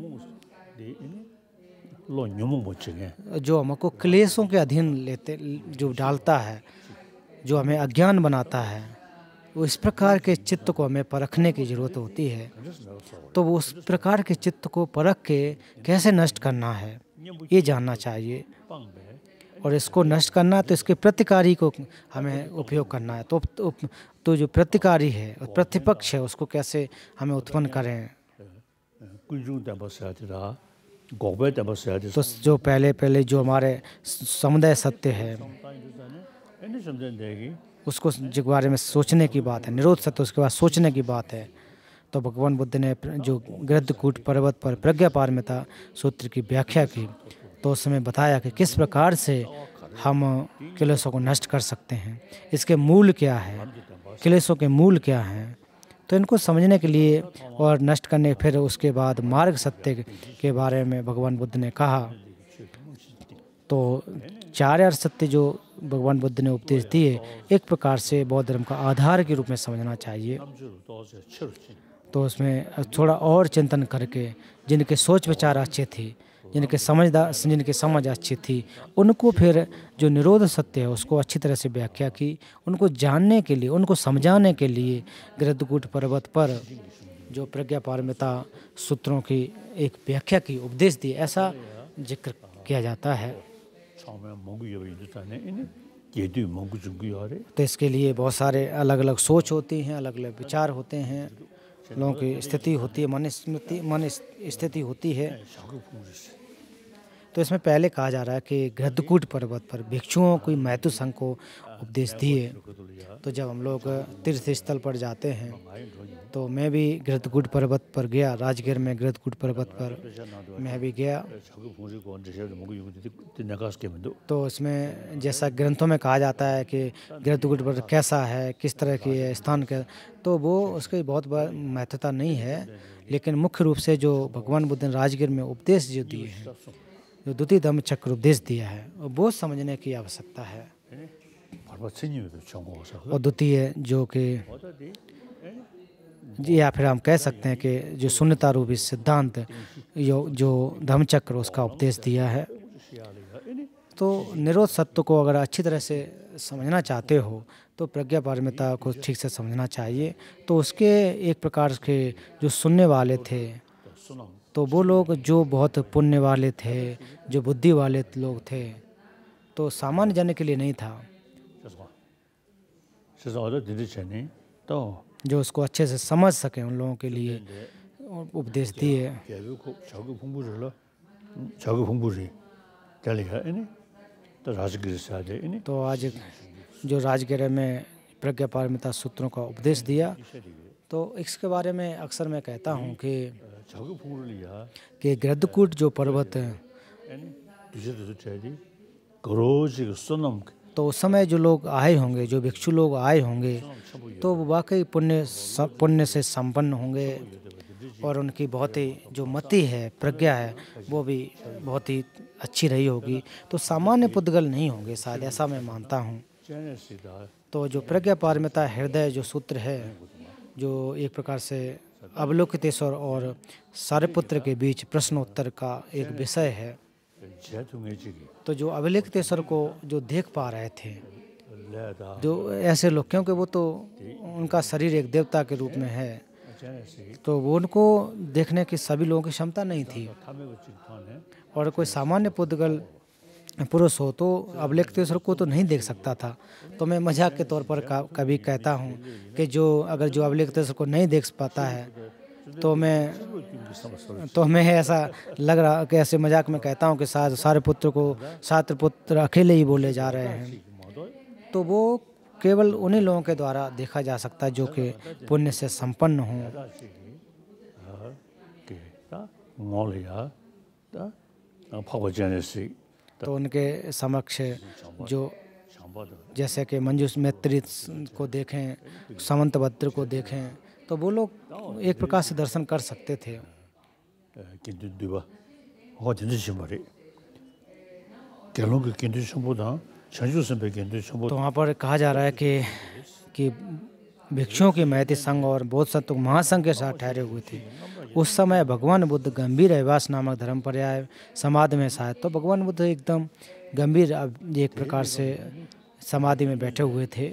जो हमको क्लेशों के अधीन जो डालता है, जो हमें अज्ञान बनाता है, वो इस प्रकार के चित्त को हमें परखने की ज़रूरत होती है। तो वो उस प्रकार के चित्त को परख के कैसे नष्ट करना है ये जानना चाहिए। और इसको नष्ट करना तो इसके प्रतिकारी को हमें उपयोग करना है। तो जो प्रतिकारी है और प्रतिपक्ष है उसको कैसे हमें उत्पन्न करें। तो जो पहले जो हमारे समुदाय सत्य है उसको के बारे में सोचने की बात है। निरोध सत्य उसके बाद सोचने की बात है। तो भगवान बुद्ध ने जो गृद्धकूट पर्वत पर प्रज्ञापारमिता सूत्र की व्याख्या की तो उस समय बताया कि किस प्रकार से हम क्लेशों को नष्ट कर सकते हैं, इसके मूल क्या है, क्लेशों के मूल क्या हैं। तो इनको समझने के लिए और नष्ट करने, फिर उसके बाद मार्ग सत्य के बारे में भगवान बुद्ध ने कहा। तो 4 आर्य सत्य जो भगवान बुद्ध ने उपदेश दिए एक प्रकार से बौद्ध धर्म का आधार के रूप में समझना चाहिए। तो उसमें थोड़ा और चिंतन करके जिनके सोच विचार अच्छे थे, जिनके समझ अच्छी थी, उनको फिर जो निरोध सत्य है उसको अच्छी तरह से व्याख्या की। उनको जानने के लिए, उनको समझाने के लिए गृद्धकूट पर्वत पर जो प्रज्ञापारमिता सूत्रों की एक व्याख्या की, उपदेश दिए, ऐसा जिक्र किया जाता है। तो इसके लिए बहुत सारे अलग अलग सोच होती हैं, अलग अलग विचार होते हैं, लोगों की स्थिति होती है, मन स्थिति होती है। तो इसमें पहले कहा जा रहा है कि गृद्धकूट पर्वत पर भिक्षुओं को महत्व संघ को उपदेश दिए। तो जब हम लोग तीर्थ स्थल पर जाते हैं तो मैं भी गृद्धकूट पर्वत पर गया, राजगीर में गृद्धकूट पर्वत पर मैं भी गया। तो इसमें जैसा ग्रंथों में कहा जाता है कि गृद्धकूट पर्वत कैसा है, किस तरह की है, स्थान का, तो वो उसकी बहुत बड़ा महत्वता नहीं है। लेकिन मुख्य रूप से जो भगवान बुद्ध ने राजगीर में उपदेश जो दिए हैं, जो द्वितीय धम्म चक्र उपदेश दिया है, वो समझने की आवश्यकता है। और द्वितीय जो कि या फिर हम कह सकते हैं कि जो शून्यता रूपी सिद्धांत जो धम्मचक्र उसका उपदेश दिया है। तो निरोध सत्य को अगर अच्छी तरह से समझना चाहते हो तो प्रज्ञा पारमिता को ठीक से समझना चाहिए। तो उसके एक प्रकार के जो सुनने वाले थे, तो वो लोग जो बहुत पुण्य वाले थे, जो बुद्धि वाले लोग थे, तो सामान्य जन के लिए नहीं था। जो उसको अच्छे से समझ सके उन लोगों के लिए उपदेश दिए। तो आज जो राजगीर में प्रज्ञा पारमिता सूत्रों का उपदेश दिया, तो इसके बारे में अक्सर मैं कहता हूँ कि गृद्धकूट जो पर्वत है, तो उस समय जो लोग आए होंगे, जो भिक्षु लोग आए होंगे, तो वो वाकई पुण्य से संपन्न होंगे और उनकी बहुत ही जो मति है, प्रज्ञा है, वो भी बहुत ही अच्छी रही होगी। तो सामान्य पुद्गल नहीं होंगे शायद, ऐसा मैं मानता हूँ। तो जो प्रज्ञा पारमिता हृदय जो सूत्र है, जो एक प्रकार से अवलोकितेश्वर और सारिपुत्र के बीच प्रश्नोत्तर का एक विषय है। तो जो अवलोकितेश्वर को जो देख पा रहे थे, जो ऐसे लोग, क्योंकि वो तो उनका शरीर एक देवता के रूप में है, तो वो उनको देखने की सभी लोगों की क्षमता नहीं थी। और कोई सामान्य पुद्गल पुरुष हो तो अवलोकितेश्वर को तो नहीं देख सकता था। तो मैं मजाक के तौर पर कभी कहता हूँ कि अगर जो अवलोकितेश्वर को नहीं देख पाता है, तो मैं ऐसा लग रहा कि ऐसे मजाक में कहता हूँ कि सारिपुत्र अकेले ही बोले जा रहे हैं। तो वो केवल उन्हीं लोगों के द्वारा देखा जा सकता है जो कि पुण्य से संपन्न हों। तो उनके समक्ष जो जैसे कि मंजूष मैत्री को देखें, समंतभद्र को देखें, तो वो लोग एक प्रकार से दर्शन कर सकते थे। तो वहाँ पर कहा जा रहा है कि भिक्षुओं की महती संघ और बोधसत्व महासंघ के साथ ठहरे हुए थे। उस समय भगवान बुद्ध गंभीर अभ्यास नामक धर्म पर्याय समाधि में शायद, तो भगवान बुद्ध एकदम गंभीर एक प्रकार से समाधि में बैठे हुए थे।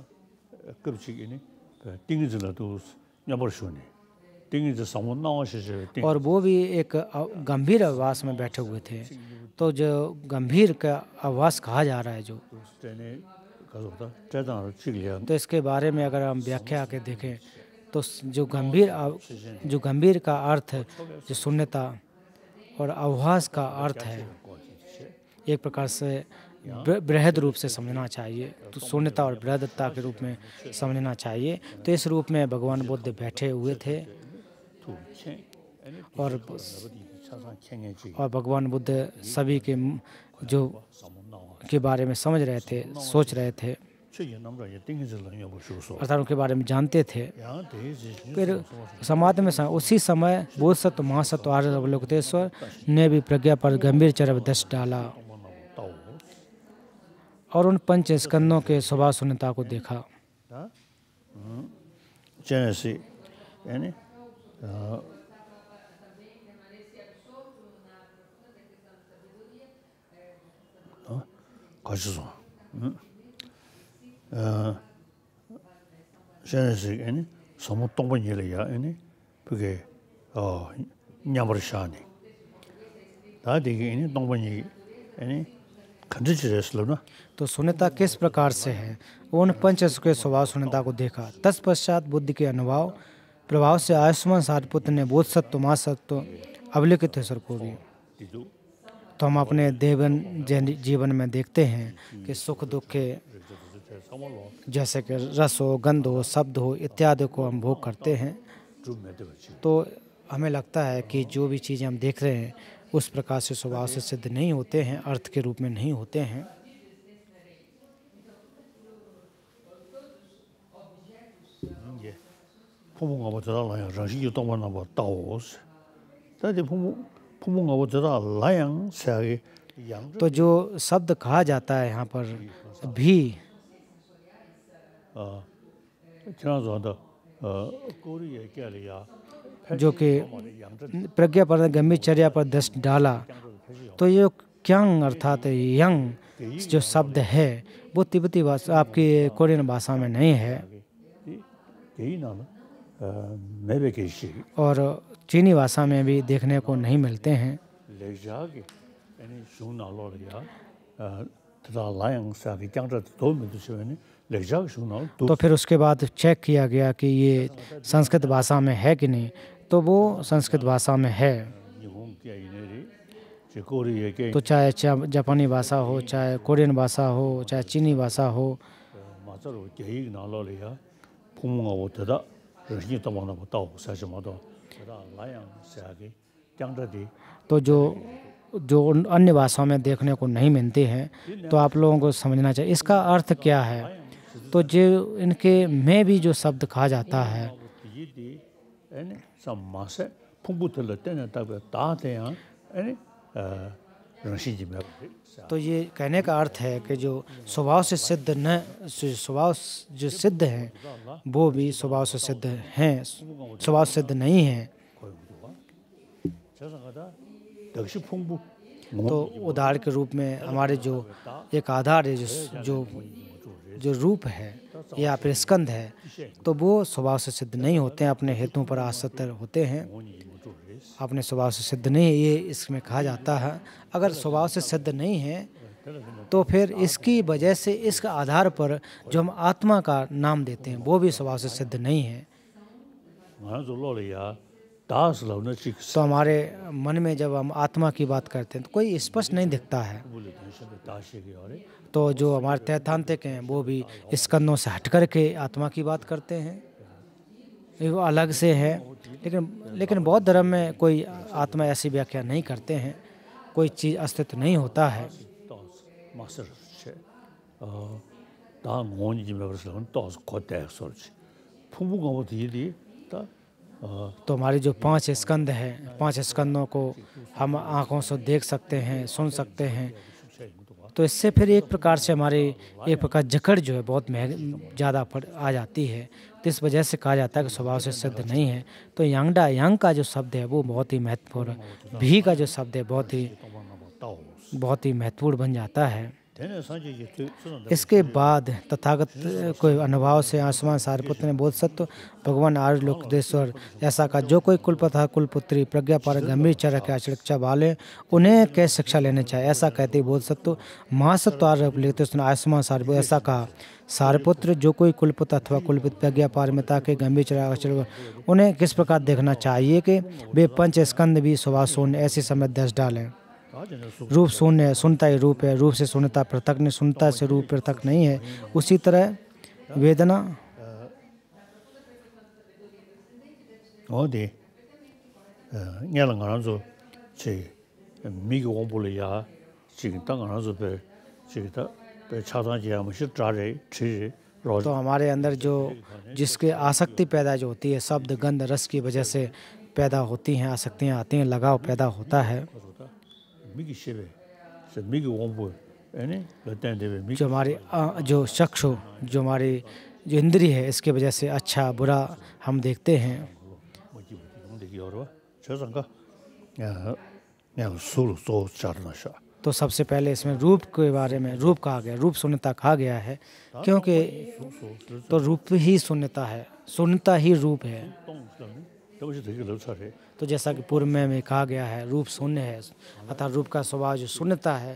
और वो भी एक गंभीर अभ्यास में बैठे हुए थे। तो जो गंभीर का अभ्यास कहा जा रहा है तो इसके बारे में अगर हम व्याख्या के देखें तो जो गंभीर का अर्थ है, जो शून्यता और अवभास का अर्थ है, एक प्रकार से बृहद रूप से समझना चाहिए। तो शून्यता और बृहदता के रूप में समझना चाहिए। तो इस रूप में भगवान बुद्ध बैठे हुए थे और भगवान बुद्ध सभी के जो के बारे में समझ रहे थे, सोच रहे थे, अर्थात उनके बारे में जानते थे। फिर समाधि में उसी समय बोधसत्व महासत्व आर्य अवलोकितेश्वर ने भी प्रज्ञा पर गंभीर चरब दृष्टि डाला और उन पंच स्कंदों के स्वभाव शून्यता को देखा। तो शून्यता किस प्रकार से है, उन पंच के स्वभाव शून्यता को देखा। तत्पश्चात बुद्धि के अनुभव प्रभाव से आयुष्मान सारिपुत्र ने बोधसत्व महासत्व अवलोकितेश्वर को भी तो हम अपने जीवन में देखते हैं कि सुख दुख के जैसे कि रस हो, गंध हो, शब्द हो इत्यादि को हम भोग करते हैं। तो हमें लगता है कि जो भी चीज़ें हम देख रहे हैं उस प्रकार से स्वभाव से सिद्ध नहीं होते हैं, अर्थ के रूप में नहीं होते हैं। तो जो शब्द कहा जाता है यहाँ पर भी, जो कि प्रज्ञा पर गंभीरचर्या पर दृष्टि डाला, तो ये क्यांग अर्थात यंग जो शब्द है वो तिब्बती भाषा आपकी कोरियन भाषा में नहीं है और चीनी भाषा में भी देखने को नहीं मिलते हैं। तो फिर उसके बाद चेक किया गया कि ये संस्कृत भाषा में है कि नहीं, तो वो संस्कृत भाषा में है। तो चाहे जापानी भाषा हो, चाहे कोरियन भाषा हो, चाहे चीनी भाषा हो, तो जो अन्य भाषाओं में देखने को नहीं मिलते हैं, तो आप लोगों को समझना चाहिए इसका अर्थ क्या है। तो जो इनके में भी जो शब्द कहा जाता है, तो ये कहने का अर्थ है कि जो स्वभाव से सिद्ध न स्वभाव जो सिद्ध हैं वो भी स्वभाव से सिद्ध हैं, स्वभाव सिद्ध नहीं हैं। तो उदाहरण के रूप में हमारे जो एक आधार है, जो रूप है या फिर स्कंद है, तो वो स्वभाव से सिद्ध नहीं होते हैं, अपने हेतुओं पर आश्रित होते हैं, अपने स्वभाव से सिद्ध नहीं, ये इसमें कहा जाता है। अगर स्वभाव से सिद्ध नहीं है तो फिर इसकी वजह से इसके आधार पर जो हम आत्मा का नाम देते हैं वो भी स्वभाव से सिद्ध नहीं है। तो हमारे मन में जब हम आत्मा की बात करते हैं तो कोई स्पष्ट नहीं दिखता है। तो जो हमारे तैतांतिक हैं वो भी स्कंदों से हट कर के आत्मा की बात करते हैं, वो अलग से है। लेकिन बौद्ध धर्म में कोई आत्मा ऐसी व्याख्या नहीं करते हैं, कोई चीज़ अस्तित्व नहीं होता है। तो हमारे जो 5 स्कंद हैं, 5 स्कंदों को हम आँखों से देख सकते हैं, सुन सकते हैं, तो इससे फिर एक प्रकार से हमारी एक प्रकार जकड़ जो है बहुत ज़्यादा आ जाती है। तो इस वजह से कहा जाता है कि स्वभाव से सिद्ध नहीं है। तो यांगडा यांग का जो शब्द है वो बहुत ही महत्वपूर्ण, भी का जो शब्द है बहुत ही महत्वपूर्ण बन जाता है। इसके बाद तथागत कोई अनुभव से आयुष्मान सारिपुत्र ने बोधसत्व भगवान आर्य लोकदेश्वर ऐसा कहा, जो कोई कुलपथा कुलपुत्री प्रज्ञा पर गंभीर चर्या के शिक्षा वाले उन्हें कैसे शिक्षा लेने चाहिए, ऐसा कहते बोधसत्व महासत्व आर्य लिखते सुना आयुष्मान सारिपुत्र ऐसा कहा, सारिपुत्र जो कोई कुलपुत्र अथवा कुलपित प्रज्ञा पारमिता के गंभीर चर्या उन्हें किस प्रकार देखना चाहिए कि वे पंच स्कंद भी स्वभाव शून्य ऐसी समय दस डालें। रूप शून्य है, सुनता ही रूप है, रूप से सुनता पृथक नहीं, सुनता से रूप पृथक नहीं है। उसी तरह वेदना तो हमारे अंदर जो जिसके आसक्ति पैदा जो होती है, शब्द गंध रस की वजह से पैदा होती हैं, आसक्तियाँ आती हैं, लगाव पैदा होता है। जो हमारी जो चक्षु जो हमारी जो इंद्रिय है इसके वजह से अच्छा बुरा हम देखते हैं। तो सबसे पहले इसमें रूप के बारे में रूप कहा गया, रूप शून्यता कहा गया है, क्योंकि तो रूप ही शून्यता है, शून्यता ही रूप है। तो जैसा कि पूर्व में कहा गया है रूप शून्य है, अर्थात रूप का स्वभाव जो शून्यता है।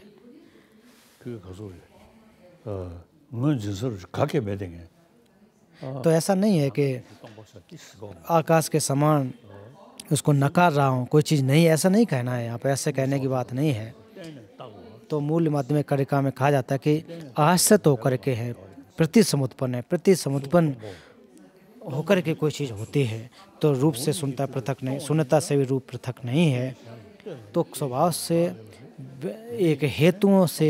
तो ऐसा नहीं है कि आकाश के समान उसको नकार रहा हूँ, कोई चीज़ नहीं, ऐसा नहीं कहना है यहाँ पर, ऐसे कहने की बात नहीं है। तो मूल माध्यमिक कारिका में कहा जाता है कि आश्रित होकर के है, प्रति समुत्पन्न है, प्रति समुत्पन्न होकर के कोई चीज़ होती है तो रूप से सुनता पृथक नहीं, सुनता से भी रूप पृथक नहीं है। तो स्वभाव से एक हेतुओं से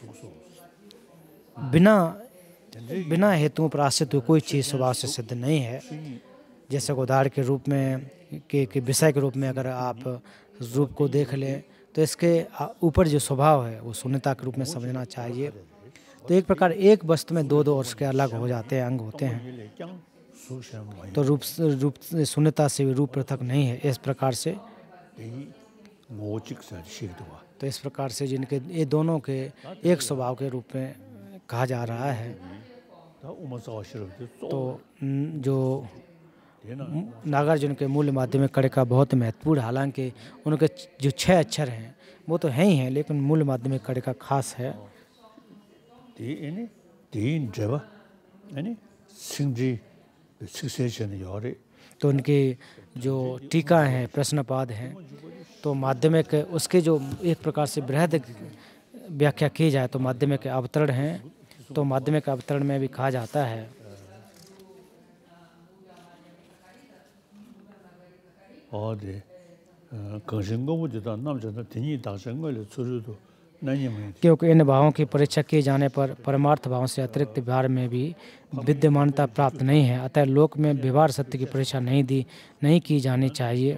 बिना हेतुओं पर आश्रित हुई कोई चीज़ स्वभाव से सिद्ध नहीं है। जैसे उदाहरण के रूप में के विषय के रूप में अगर आप रूप को देख लें तो इसके ऊपर जो स्वभाव है वो शून्यता के रूप में समझना चाहिए। तो एक प्रकार एक वस्तु में दो दो और उसके अलग हो जाते हैं, अंग होते हैं। तो रूप शून्यता से भी रूप पृथक नहीं है। इस प्रकार से तो इस प्रकार से जिनके ये दोनों के एक स्वभाव के रूप में कहा जा रहा है। तो जो नागार्जुन के मूल माध्यमिक कारिका बहुत महत्वपूर्ण, हालांकि उनके जो 6 अक्षर हैं वो तो हैं ही हैं, लेकिन मूल माध्यमिक कारिका खास है। तो उनकी जो टीका हैं, प्रश्नपाद हैं, तो माध्यमिक उसके जो एक प्रकार से बृहद व्याख्या की जाए तो माध्यमिक अवतरण हैं। तो माध्यमिक अवतरण में भी कहा जाता है क्योंकि इन भावों की परीक्षा किए जाने पर परमार्थ भावों से अतिरिक्त व्यवहार में भी विद्यमानता प्राप्त नहीं है, अतः लोक में व्यवहार सत्य की परीक्षा नहीं की जानी चाहिए।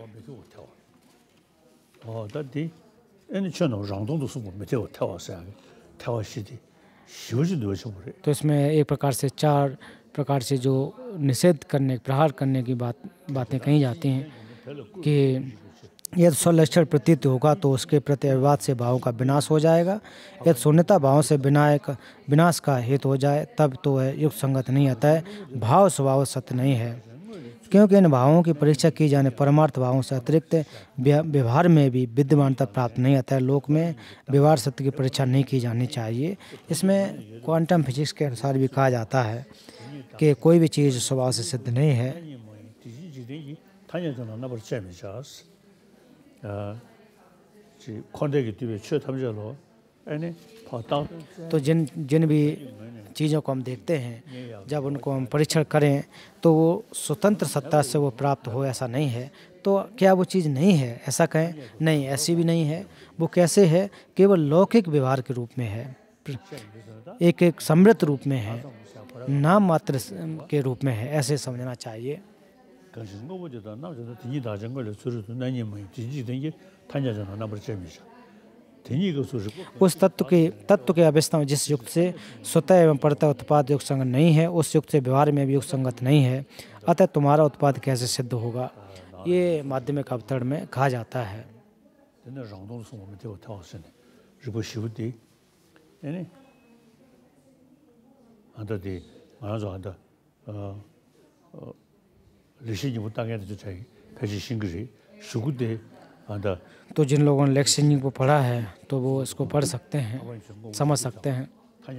तो इसमें एक प्रकार से 4 प्रकार से जो निषेध करने, प्रहार करने की बातें कही जाती हैं कि यदि स्वलक्षण प्रतीत होगा तो उसके प्रति अविवाद से भावों का विनाश हो जाएगा। यदि शून्यता भावों से विनाश का हेतु हो जाए तब तो वह युक्त संगत नहीं आता है, भाव स्वभाव सत्य नहीं है। क्योंकि इन भावों की परीक्षा की जाने परमार्थ भावों से अतिरिक्त व्यवहार में भी विद्यमानता प्राप्त नहीं आता है, लोक में व्यवहार सत्य की परीक्षा नहीं की जानी चाहिए। इसमें क्वांटम फिजिक्स के अनुसार भी कहा जाता है कि कोई भी चीज़ स्वभाव से सिद्ध नहीं है। तो जिन भी चीज़ों को हम देखते हैं, जब उनको हम परीक्षण करें तो वो स्वतंत्र सत्ता से वो प्राप्त हो, ऐसा नहीं है। तो क्या वो चीज़ नहीं है ऐसा कहें? नहीं, ऐसी भी नहीं है। वो कैसे है? केवल लौकिक व्यवहार के रूप में है, एक समृद्ध रूप में है, नाम मात्र के रूप में है, ऐसे समझना चाहिए। उस तत्व के अवस्था में जिस युक्त से स्वतः एवं परतः उत्पाद युक्त संगत नहीं है, उस युक्त से व्यवहार में भी युक्त संगत नहीं है, अतः तुम्हारा उत्पाद कैसे सिद्ध होगा? ये माध्यमिक अवतरण में कहा जाता है। तो जिन लोगों ने लेक्सिंग को पढ़ा है तो वो इसको पढ़ सकते हैं, समझ सकते हैं।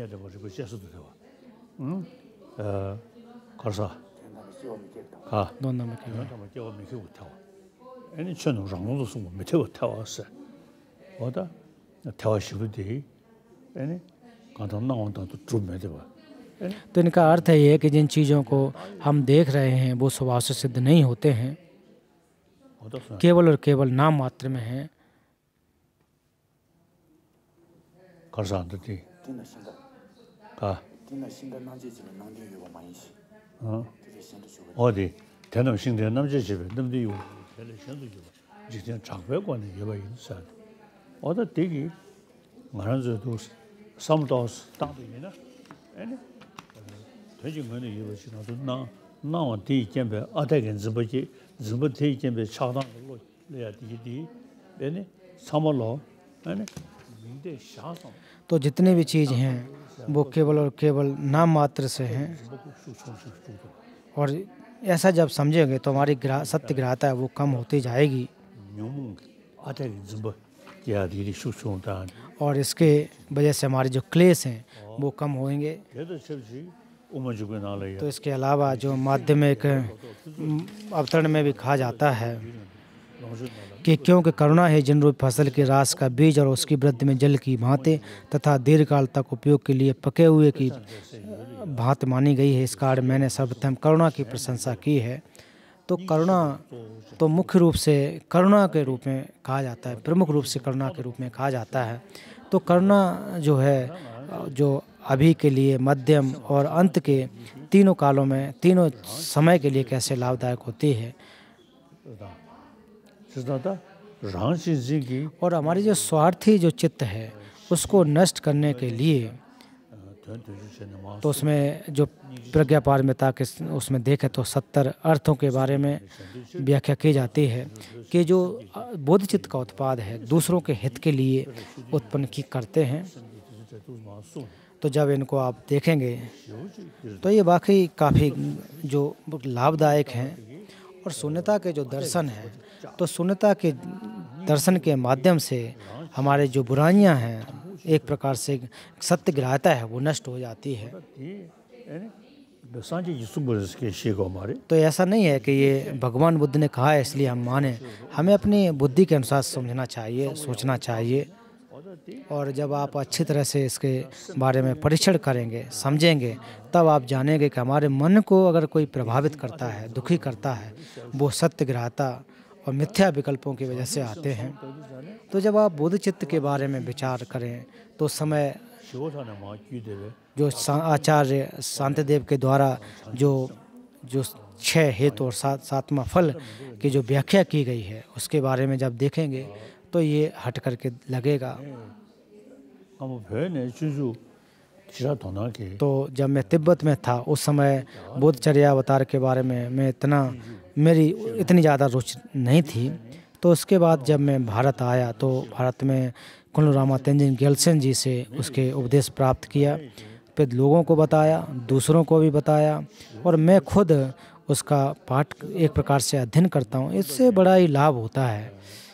तो इनका अर्थ है ये कि जिन चीज़ों को हम देख रहे हैं वो स्वभाव से सिद्ध नहीं होते हैं, केवल और केवल नाम मात्र में है। तो जितने भी चीज़ हैं वो केवल और केवल नाम मात्र से हैं, और ऐसा जब समझेंगे तो हमारी सत्य ग्राह्यता है वो कम होती जाएगी, और इसके वजह से हमारे जो क्लेश हैं वो कम होंगे। तो इसके अलावा जो माध्यमिक अवतरण में भी कहा जाता है कि क्योंकि करुणा है जिन रूप फसल के रास का बीज और उसकी वृद्धि में जल की भांति तथा दीर्घकाल तक उपयोग के लिए पके हुए की भांति मानी गई है। इस कारण मैंने सर्वप्रथम करुणा की प्रशंसा की है। तो करुणा तो मुख्य रूप से करुणा के रूप में कहा जाता है, प्रमुख रूप से करुणा के रूप में कहा जाता है। तो करुणा जो है, जो अभी के लिए, मध्यम और अंत के तीनों कालों में, तीनों समय के लिए कैसे लाभदायक होती है। और हमारी जो स्वार्थी जो चित्त है उसको नष्ट करने के लिए, तो उसमें जो प्रज्ञा पारमिता के उसमें देखें तो 70 अर्थों के बारे में व्याख्या की जाती है कि जो बोध चित्त का उत्पाद है दूसरों के हित के लिए उत्पन्न की करते हैं। तो जब इनको आप देखेंगे तो ये वाकई काफ़ी जो लाभदायक हैं। और शून्यता के जो दर्शन है, तो शून्यता के दर्शन के माध्यम से हमारे जो बुराइयां हैं, एक प्रकार से सत्य ग्राह्यता है, वो नष्ट हो जाती है। तो ऐसा नहीं है कि ये भगवान बुद्ध ने कहा है इसलिए हम माने। हमें अपनी बुद्धि के अनुसार समझना चाहिए, सोचना चाहिए। और जब आप अच्छी तरह से इसके बारे में परीक्षण करेंगे, समझेंगे, तब आप जानेंगे कि हमारे मन को अगर कोई प्रभावित करता है, दुखी करता है, वो सत्य ग्राह्यता और मिथ्या विकल्पों की वजह से आते हैं। तो जब आप बोध चित्त के बारे में विचार करें तो उस समय जो आचार्य शांतिदेव के द्वारा जो 6 हेतु और 7वां फल की जो व्याख्या की गई है उसके बारे में जब देखेंगे तो ये हट करके लगेगा। तो जब मैं तिब्बत में था उस समय बोधचर्या अवतार के बारे में मेरी इतनी ज़्यादा रुचि नहीं थी। तो उसके बाद जब मैं भारत आया तो भारत में कुंडल रामा तेंजिन ग्यल्सेन जी से उसके उपदेश प्राप्त किया, फिर लोगों को बताया, दूसरों को भी बताया, और मैं खुद उसका पाठ एक प्रकार से अध्ययन करता हूँ। इससे बड़ा ही लाभ होता है।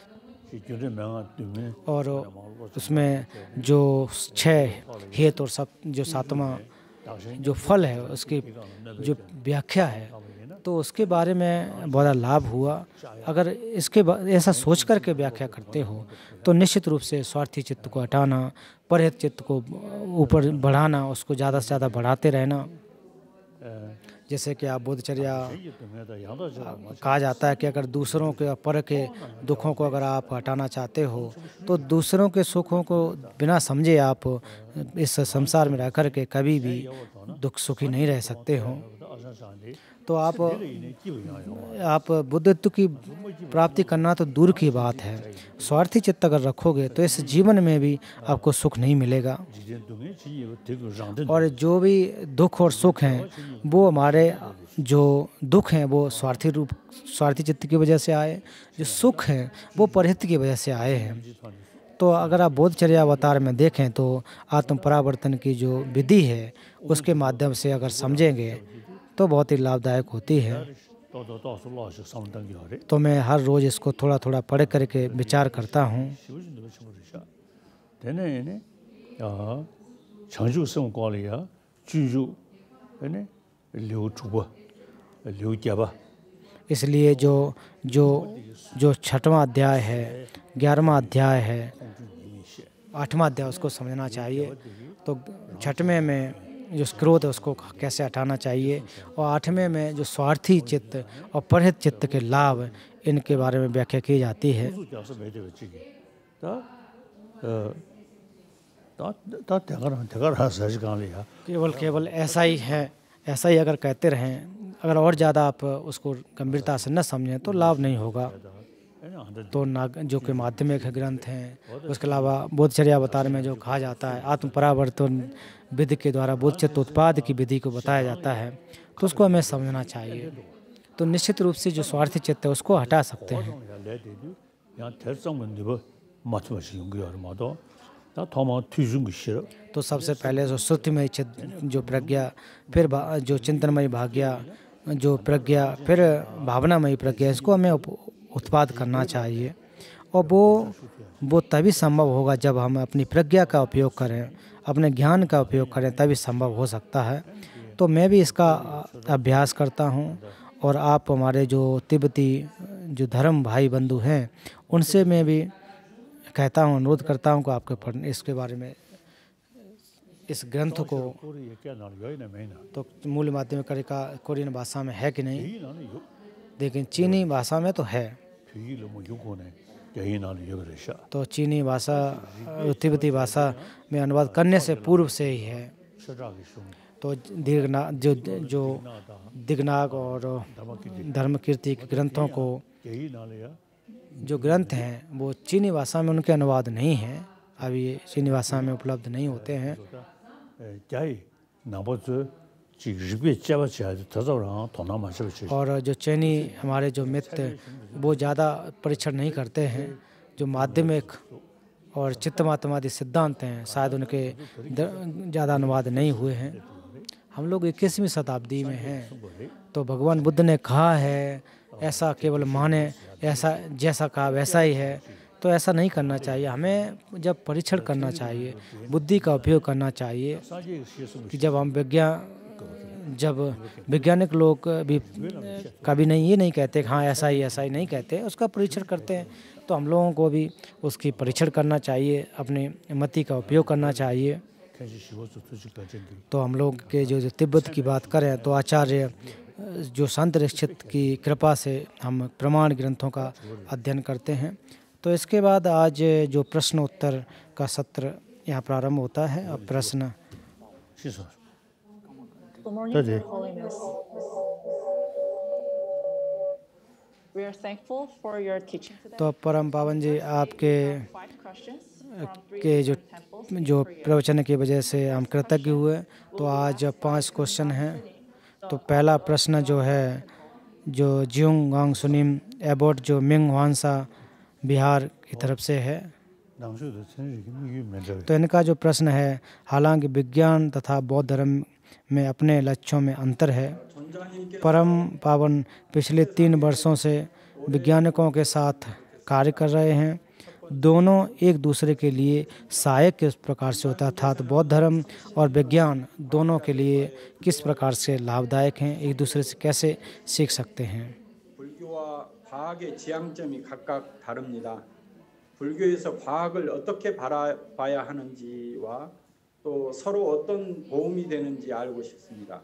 और उसमें जो 6 हेतु और जो 7वां जो फल है उसकी जो व्याख्या है, तो उसके बारे में बड़ा लाभ हुआ। अगर इसके ऐसा सोच कर के व्याख्या करते हो तो निश्चित रूप से स्वार्थी चित्त को हटाना, परहित चित्त को ऊपर बढ़ाना, उसको ज़्यादा से ज़्यादा बढ़ाते रहना। जैसे कि आप बोधचर्या कहा जाता है कि अगर दूसरों के पर के दुखों को अगर आप हटाना चाहते हो तो दूसरों के सुखों को बिना समझे आप इस संसार में रह कर के कभी भी दुख सुखी नहीं रह सकते हो। तो आप बुद्धत्व की प्राप्ति करना तो दूर की बात है, स्वार्थी चित्त अगर रखोगे तो इस जीवन में भी आपको सुख नहीं मिलेगा। और जो भी दुख और सुख हैं वो हमारे जो दुख हैं वो स्वार्थी चित्त की वजह से आए, जो सुख हैं वो परहित की वजह से आए हैं। तो अगर आप बोधचर्या अवतार में देखें तो आत्म परावर्तन की जो विधि है उसके माध्यम से अगर समझेंगे तो बहुत ही लाभदायक होती है। तो मैं हर रोज़ इसको थोड़ा थोड़ा पढ़ करके विचार करता हूँ। इसलिए जो 6वां अध्याय है, 11वां अध्याय है, 8वां अध्याय उसको समझना चाहिए। तो 6वें में जो क्रोध है उसको कैसे हटाना चाहिए, और 8वें में जो स्वार्थी चित्त और परहित चित्त के लाभ, इनके बारे में व्याख्या की जाती है। केवल ऐसा ही है, ऐसा ही अगर कहते रहें, अगर और ज़्यादा आप उसको गंभीरता से न समझें तो लाभ नहीं होगा। तो जो कि माध्यमिक ग्रंथ हैं, उसके अलावा बोधचर्या अवतार में जो कहा जाता है आत्म परावर्तन विधि के द्वारा बोध चित्त उत्पाद की विधि को बताया जाता है, तो उसको हमें समझना चाहिए। तो निश्चित रूप से जो स्वार्थी चित्त है उसको हटा सकते हैं। तो सबसे पहले जो श्रुतिमय चित्त जो प्रज्ञा, फिर जो चिंतनमय भाग्या जो प्रज्ञा, फिर भावनामयी प्रज्ञा, इसको हमें उत्पाद करना चाहिए। और वो तभी संभव होगा जब हम अपनी प्रज्ञा का उपयोग करें, अपने ज्ञान का उपयोग करें, तभी संभव हो सकता है। तो मैं भी इसका अभ्यास करता हूँ और आप हमारे जो तिब्बती जो धर्म भाई बंधु हैं उनसे मैं भी कहता हूँ, अनुरोध करता हूँ कि आपके पढ़ने इसके बारे में इस ग्रंथ को तो मूल माध्यमिक का कोरियन भाषा में है कि नहीं, लेकिन चीनी भाषा में तो है। तो चीनी भाषा तिब्बती भाषा में अनुवाद करने से पूर्व से ही है। तो जो दिगनाग और धर्म कीर्ति के ग्रंथों को जो ग्रंथ हैं वो चीनी भाषा में उनके अनुवाद नहीं हैं, अभी ये चीनी भाषा में उपलब्ध नहीं होते हैं। और जो चीनी हमारे जो मित्र वो ज़्यादा परीक्षण नहीं करते हैं, जो माध्यमिक और चित्तमात्मादि सिद्धांत हैं शायद उनके ज़्यादा अनुवाद नहीं हुए हैं। हम लोग 21वीं शताब्दी में हैं, तो भगवान बुद्ध ने कहा है ऐसा केवल माने, ऐसा जैसा कहा वैसा ही है, तो ऐसा नहीं करना चाहिए। हमें जब परीक्षण करना चाहिए, बुद्धि का उपयोग करना चाहिए कि जब वैज्ञानिक लोग भी कभी नहीं ये नहीं कहते कि हाँ ऐसा ही नहीं कहते, उसका परीक्षण करते हैं, तो हम लोगों को भी उसकी परीक्षण करना चाहिए, अपनी मति का उपयोग करना चाहिए। तो हम लोग के जो तिब्बत की बात करें तो आचार्य जो संत दीक्षित की कृपा से हम प्रमाण ग्रंथों का अध्ययन करते हैं। तो इसके बाद आज जो प्रश्न उत्तर का सत्र यहाँ प्रारंभ होता है। अब प्रश्न। Good morning, Your Holiness. We are thankful for your teaching today. तो परम पावन जी आपके 5 questions from 3 के different temples in जो Korea. प्रवचन की वजह से हम कृतज्ञ हुए। तो आज 5 क्वेश्चन हैं। तो पहला प्रश्न जो है जो जियोंग गांग सुनिम एबोट जो मिंग वानसा बिहार की तरफ से है। तो इनका जो प्रश्न है, हालांकि विज्ञान तथा बौद्ध धर्म में अपने लक्ष्यों में अंतर है, परम पावन पिछले 3 वर्षों से वैज्ञानिकों के साथ कार्य कर रहे हैं, दोनों एक दूसरे के लिए सहायक किस प्रकार से होता था, तो बौद्ध धर्म और विज्ञान दोनों के लिए किस प्रकार से लाभदायक हैं, एक दूसरे से कैसे सीख सकते हैं। 불교와 과학의 지향점이 각각 다릅니다. 불교에서 과학을 어떻게 바라봐야 하는지와 또 서로 어떤 도움이 되는지 알고 싶습니다.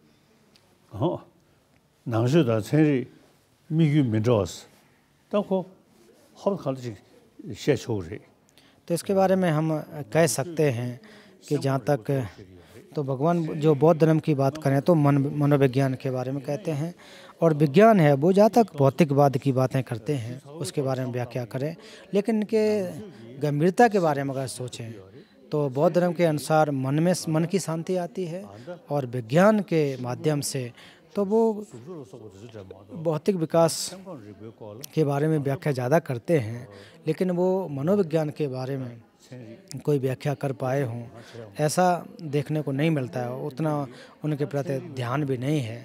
南师的曾是密语明着是，但可好看的写出来。 तो इसके बारे में हम कह सकते हैं कि जहाँ तक तो भगवान जो बौद्ध धर्म की बात करें तो मनोविज्ञान के बारे में कहते हैं, और विज्ञान है वो जहाँ तक भौतिकवाद की बातें करते हैं उसके बारे में व्याख्या करें। लेकिन इनके गंभीरता के बारे में अगर सोचें तो बौद्ध धर्म के अनुसार मन की शांति आती है, और विज्ञान के माध्यम से तो वो भौतिक विकास के बारे में व्याख्या ज़्यादा करते हैं, लेकिन वो मनोविज्ञान के बारे में कोई व्याख्या कर पाए हों ऐसा देखने को नहीं मिलता है, उतना उनके प्रति ध्यान भी नहीं है।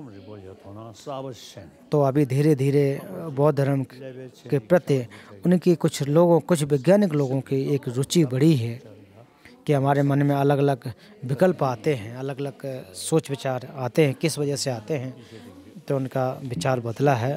तो अभी धीरे धीरे बौद्ध धर्म के प्रति उनकी कुछ वैज्ञानिक लोगों की एक रुचि बढ़ी है कि हमारे मन में अलग अलग विकल्प आते हैं, अलग अलग सोच विचार आते हैं, किस वजह से आते हैं, तो उनका विचार बदला है।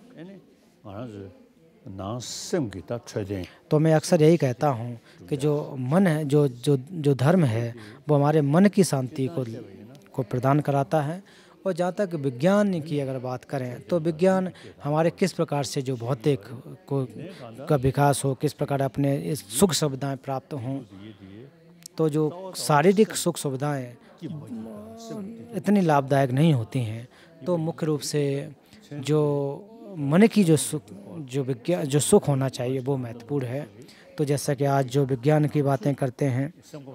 तो मैं अक्सर यही कहता हूँ कि जो मन है, जो धर्म है वो हमारे मन की शांति को प्रदान कराता है। और जहाँ तक विज्ञान की अगर बात करें तो विज्ञान हमारे किस प्रकार से जो भौतिक का विकास हो, किस प्रकार अपने सुख सुविधाएं प्राप्त हों, तो जो शारीरिक सुख सुविधाएं इतनी लाभदायक नहीं होती हैं, तो मुख्य रूप से जो मन की जो सुख होना चाहिए वो महत्वपूर्ण है। तो जैसा कि आज जो विज्ञान की बातें करते हैं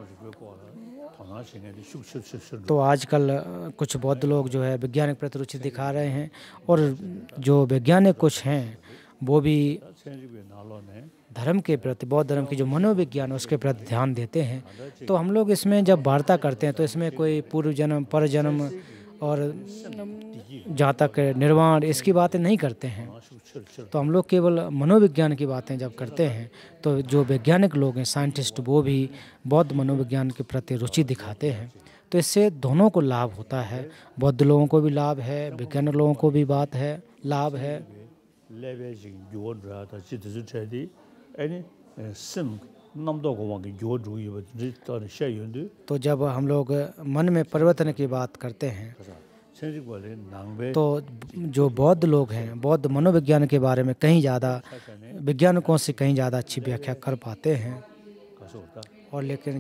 तो आजकल कुछ बौद्ध लोग जो है वैज्ञानिक प्रति रुचि दिखा रहे हैं, और जो वैज्ञानिक कुछ हैं वो भी धर्म के प्रति, बौद्ध धर्म की जो मनोविज्ञान है उसके प्रति ध्यान देते हैं। तो हम लोग इसमें जब वार्ता करते हैं तो इसमें कोई पूर्व जन्म पर जन्म और जहाँ तक निर्वाण इसकी बातें नहीं करते हैं। तो हम लोग केवल मनोविज्ञान की बातें जब करते हैं तो जो वैज्ञानिक लोग हैं, साइंटिस्ट, वो भी बौद्ध मनोविज्ञान के प्रति रुचि दिखाते हैं। तो इससे दोनों को लाभ होता है, बौद्ध लोगों को भी लाभ है, वैज्ञानिक लोगों को भी बात है, लाभ है। 레벨직 요원들하다 지도주 제디 아니 심 남도 고왕기 요주의 버지다는 샤연도 तो जब हम लोग मन में परिवर्तन की बात करते हैं 생직벌에 낭배 तो जो बौद्ध लोग हैं, बौद्ध मनोविज्ञान के बारे में कहीं ज़्यादा, वैज्ञानिकों से कहीं ज़्यादा अच्छी व्याख्या कर पाते हैं। 가서 왔다 और लेकिन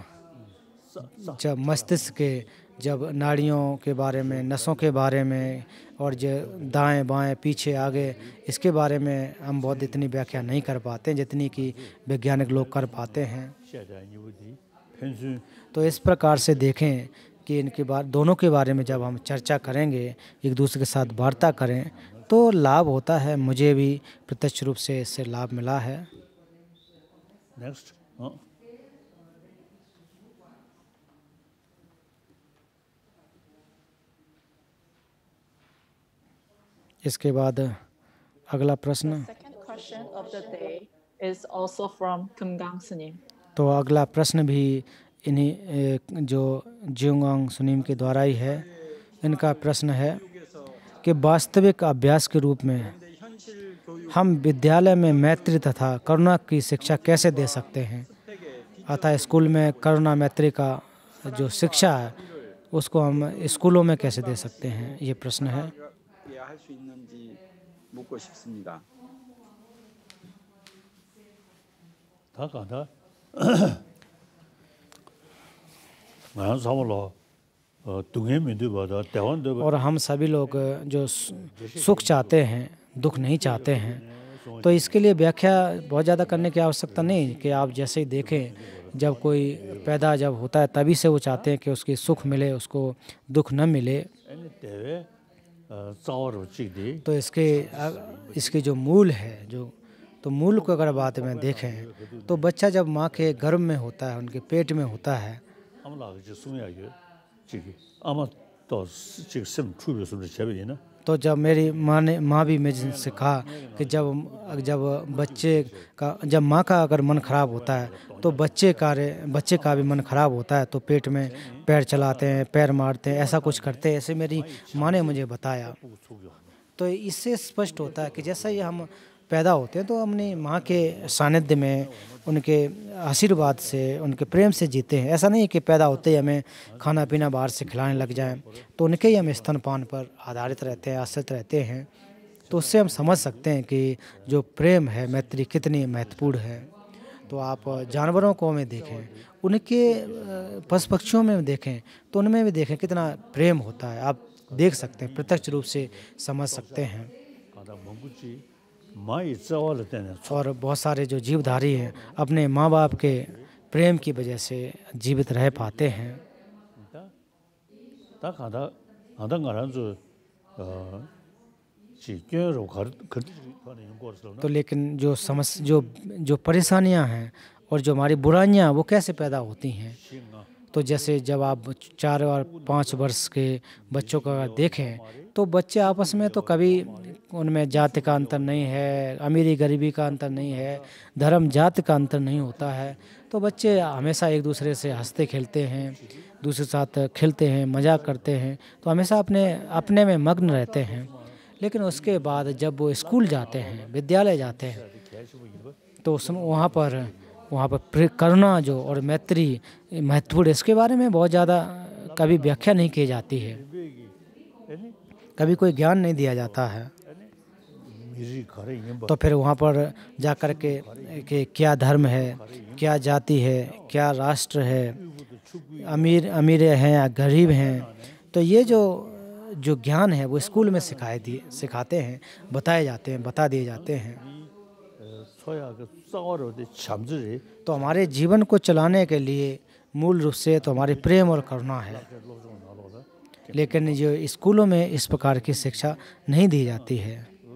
जब मस्तिष्क के, जब नाड़ियों के बारे में, नसों के बारे में, और जो दाएं बाएं पीछे आगे, इसके बारे में हम बहुत इतनी व्याख्या नहीं कर पाते जितनी कि वैज्ञानिक लोग कर पाते हैं। 샤다니우디 펜수 तो इस प्रकार से देखें कि इनके बारे, दोनों के बारे में जब हम चर्चा करेंगे, एक दूसरे के साथ वार्ता करें, तो लाभ होता है। मुझे भी प्रत्यक्ष रूप से इससे लाभ मिला है। 넥스트 इसके बाद अगला प्रश्न, Second question of the day is also from Kumgang Sunim. तो अगला प्रश्न भी इन्हीं जो जियोंगांग सुनीम के द्वारा ही है। इनका प्रश्न है कि वास्तविक अभ्यास के रूप में हम विद्यालय में मैत्री तथा करुणा की शिक्षा कैसे दे सकते हैं, अतः स्कूल में करुणा मैत्री का जो शिक्षा है उसको हम स्कूलों में कैसे दे सकते हैं, ये प्रश्न है। 할 수 있는지 묻고 싶습니다. 다 간다 나는 사물로 동해민도 봐도 대원도 और हम सभी लोग जो सुख चाहते हैं, दुख नहीं चाहते हैं, तो इसके लिए व्याख्या बहुत ज़्यादा करने की आवश्यकता नहीं कि आप जैसे ही देखें, जब कोई पैदा जब होता है तभी से वो चाहते हैं कि उसकी सुख मिले, उसको दुख न मिले। 아니 대회 싸워로 찍디 तो इसके जो मूल है, तो मूल को अगर बात में देखें तो बच्चा जब माँ के गर्भ में होता है, उनके पेट में होता है, 아무나 이제 숨어야게 지기 아마 또 지금 심 추비스로 제베이나 तो जब मेरी माँ भी मुझे से कहा कि जब माँ का अगर मन खराब होता है तो बच्चे का भी मन खराब होता है, तो पेट में पैर चलाते हैं, पैर मारते हैं, ऐसा कुछ करते हैं, ऐसे मेरी माँ ने मुझे बताया। तो इससे स्पष्ट होता है कि जैसा ही हम पैदा होते हैं तो अपनी माँ के सानिध्य में, उनके आशीर्वाद से, उनके प्रेम से जीते हैं। ऐसा नहीं कि पैदा होते ही हमें खाना पीना बाहर से खिलाने लग जाएं, तो उनके ही हम स्तनपान पर आधारित रहते हैं, आश्रित रहते हैं। तो उससे हम समझ सकते हैं कि जो प्रेम है, मैत्री कितनी महत्वपूर्ण है। तो आप जानवरों को में देखें, उनके पशु पक्षियों में देखें, तो उनमें भी देखें कितना प्रेम होता है। आप देख सकते हैं, प्रत्यक्ष रूप से समझ सकते हैं। 가다 멍구지 마이 싸워를 때는 और बहुत सारे जो जीवधारी हैं अपने माँ बाप के प्रेम की वजह से जीवित रह पाते हैं। 다 가다 가는 저 지겨로 가는 연구를 तो लेकिन जो परेशानियाँ हैं और जो हमारी बुराइयाँ, वो कैसे पैदा होती हैं। तो जैसे जब आप 4 और 5 वर्ष के बच्चों को अगर देखें तो बच्चे आपस में तो कभी उनमें जाति का अंतर नहीं है, अमीरी गरीबी का अंतर नहीं है, धर्म जाति का अंतर नहीं होता है। तो बच्चे हमेशा एक दूसरे से हंसते खेलते हैं, दूसरे के साथ खेलते हैं, मजाक करते हैं, तो हमेशा अपने में मग्न रहते हैं। लेकिन उसके बाद जब वो स्कूल जाते हैं, विद्यालय जाते हैं, तो वहाँ पर करुणा जो और मैत्री महत्वपूर्ण, इसके बारे में बहुत ज़्यादा कभी व्याख्या नहीं की जाती है, कभी कोई ज्ञान नहीं दिया जाता है। तो फिर वहाँ पर जा कर के क्या धर्म है, क्या जाति है, क्या राष्ट्र है, अमीर हैं या गरीब हैं, तो ये जो ज्ञान है वो स्कूल में सिखाते हैं, बता दिए जाते हैं। तो हमारे जीवन को चलाने के लिए मूल रूप से तो हमारे प्रेम और करुणा है, लेकिन जो स्कूलों में इस प्रकार की शिक्षा नहीं दी जाती है।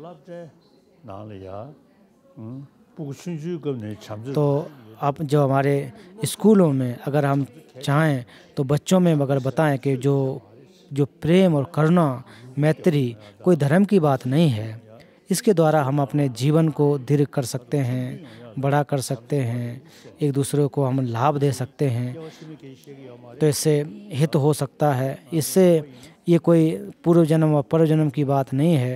तो अब जो हमारे स्कूलों में अगर हम चाहें तो बच्चों में अगर बताएं कि जो प्रेम और करुणा मैत्री कोई धर्म की बात नहीं है, इसके द्वारा हम अपने जीवन को दीर्घ कर सकते हैं, बड़ा कर सकते हैं, एक दूसरे को हम लाभ दे सकते हैं। तो इससे हित हो सकता है। इससे ये कोई पूर्व जन्म और परव जन्म की बात नहीं है।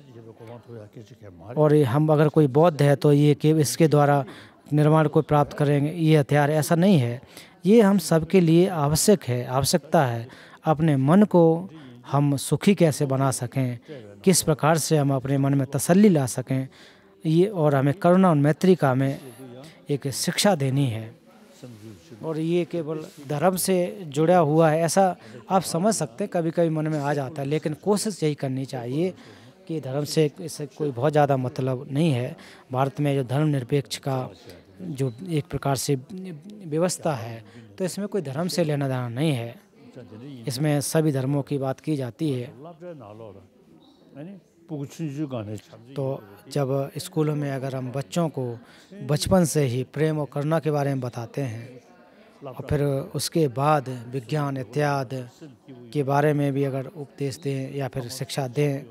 और हम अगर कोई बौद्ध है तो ये कि इसके द्वारा निर्वाण को प्राप्त करेंगे, ये हथियार, ऐसा नहीं है। ये हम सबके लिए आवश्यक है, आवश्यकता है। अपने मन को हम सुखी कैसे बना सकें, किस प्रकार से हम अपने मन में तसल्ली ला सकें, ये और हमें करुणा और मैत्री का हमें एक शिक्षा देनी है। और ये केवल धर्म से जुड़ा हुआ है ऐसा आप समझ सकते हैं, कभी कभी मन में आ जाता है, लेकिन कोशिश यही करनी चाहिए कि धर्म से इससे कोई बहुत ज़्यादा मतलब नहीं है। भारत में जो धर्मनिरपेक्ष का जो एक प्रकार से व्यवस्था है, तो इसमें कोई धर्म से लेना देना नहीं है। इसमें सभी धर्मों की बात की जाती है। तो जब स्कूलों में अगर हम बच्चों को बचपन से ही प्रेम और करुणा के बारे में बताते हैं और फिर उसके बाद विज्ञान इत्यादि के बारे में भी अगर उपदेश दें या फिर शिक्षा दें,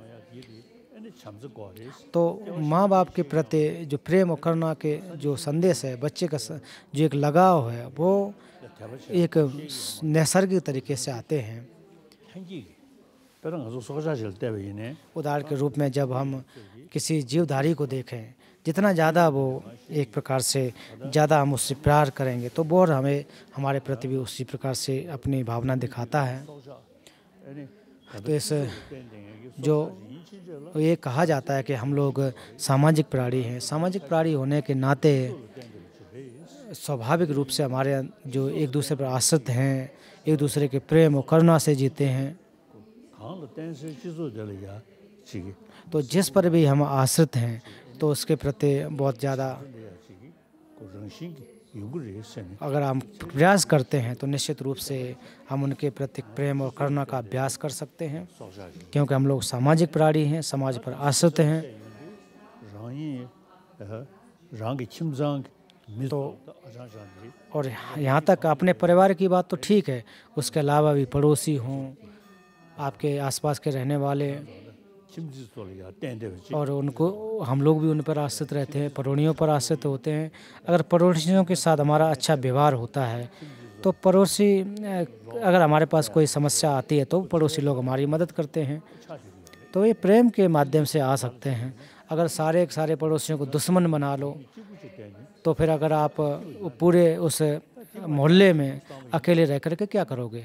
तो माँ बाप के प्रति जो प्रेम और करुणा के जो संदेश है, बच्चे का जो एक लगाव है, वो एक नैसर्गिक तरीके से आते हैं। उदाहरण के रूप में जब हम किसी जीवधारी को देखें, जितना ज़्यादा वो एक प्रकार से ज़्यादा हम उससे प्यार करेंगे तो वो हमें हमारे प्रति भी उसी प्रकार से अपनी भावना दिखाता है। तो इस जो ये कहा जाता है कि हम लोग सामाजिक प्राणी हैं। सामाजिक प्राणी होने के नाते स्वाभाविक रूप से हमारे जो एक दूसरे पर आश्रित हैं, एक दूसरे के प्रेम और करुणा से जीते हैं। तो जिस पर भी हम आश्रित हैं तो उसके प्रति बहुत ज़्यादा अगर हम प्रयास करते हैं तो निश्चित रूप से हम उनके प्रति प्रेम और करुणा का अभ्यास कर सकते हैं, क्योंकि हम लोग सामाजिक प्राणी हैं, समाज पर आश्रित हैं। तो और यहाँ तक अपने परिवार की बात तो ठीक है, उसके अलावा भी पड़ोसी हों, आपके आसपास के रहने वाले, और उनको हम लोग भी उन पर आश्रित रहते हैं, पड़ोसियों पर आश्रित होते हैं। अगर पड़ोसियों के साथ हमारा अच्छा व्यवहार होता है तो पड़ोसी अगर हमारे पास कोई समस्या आती है तो पड़ोसी लोग हमारी मदद करते हैं। तो ये प्रेम के माध्यम से आ सकते हैं। अगर सारे पड़ोसियों को दुश्मन बना लो तो फिर अगर आप पूरे उस मोहल्ले में अकेले रह कर के क्या करोगे।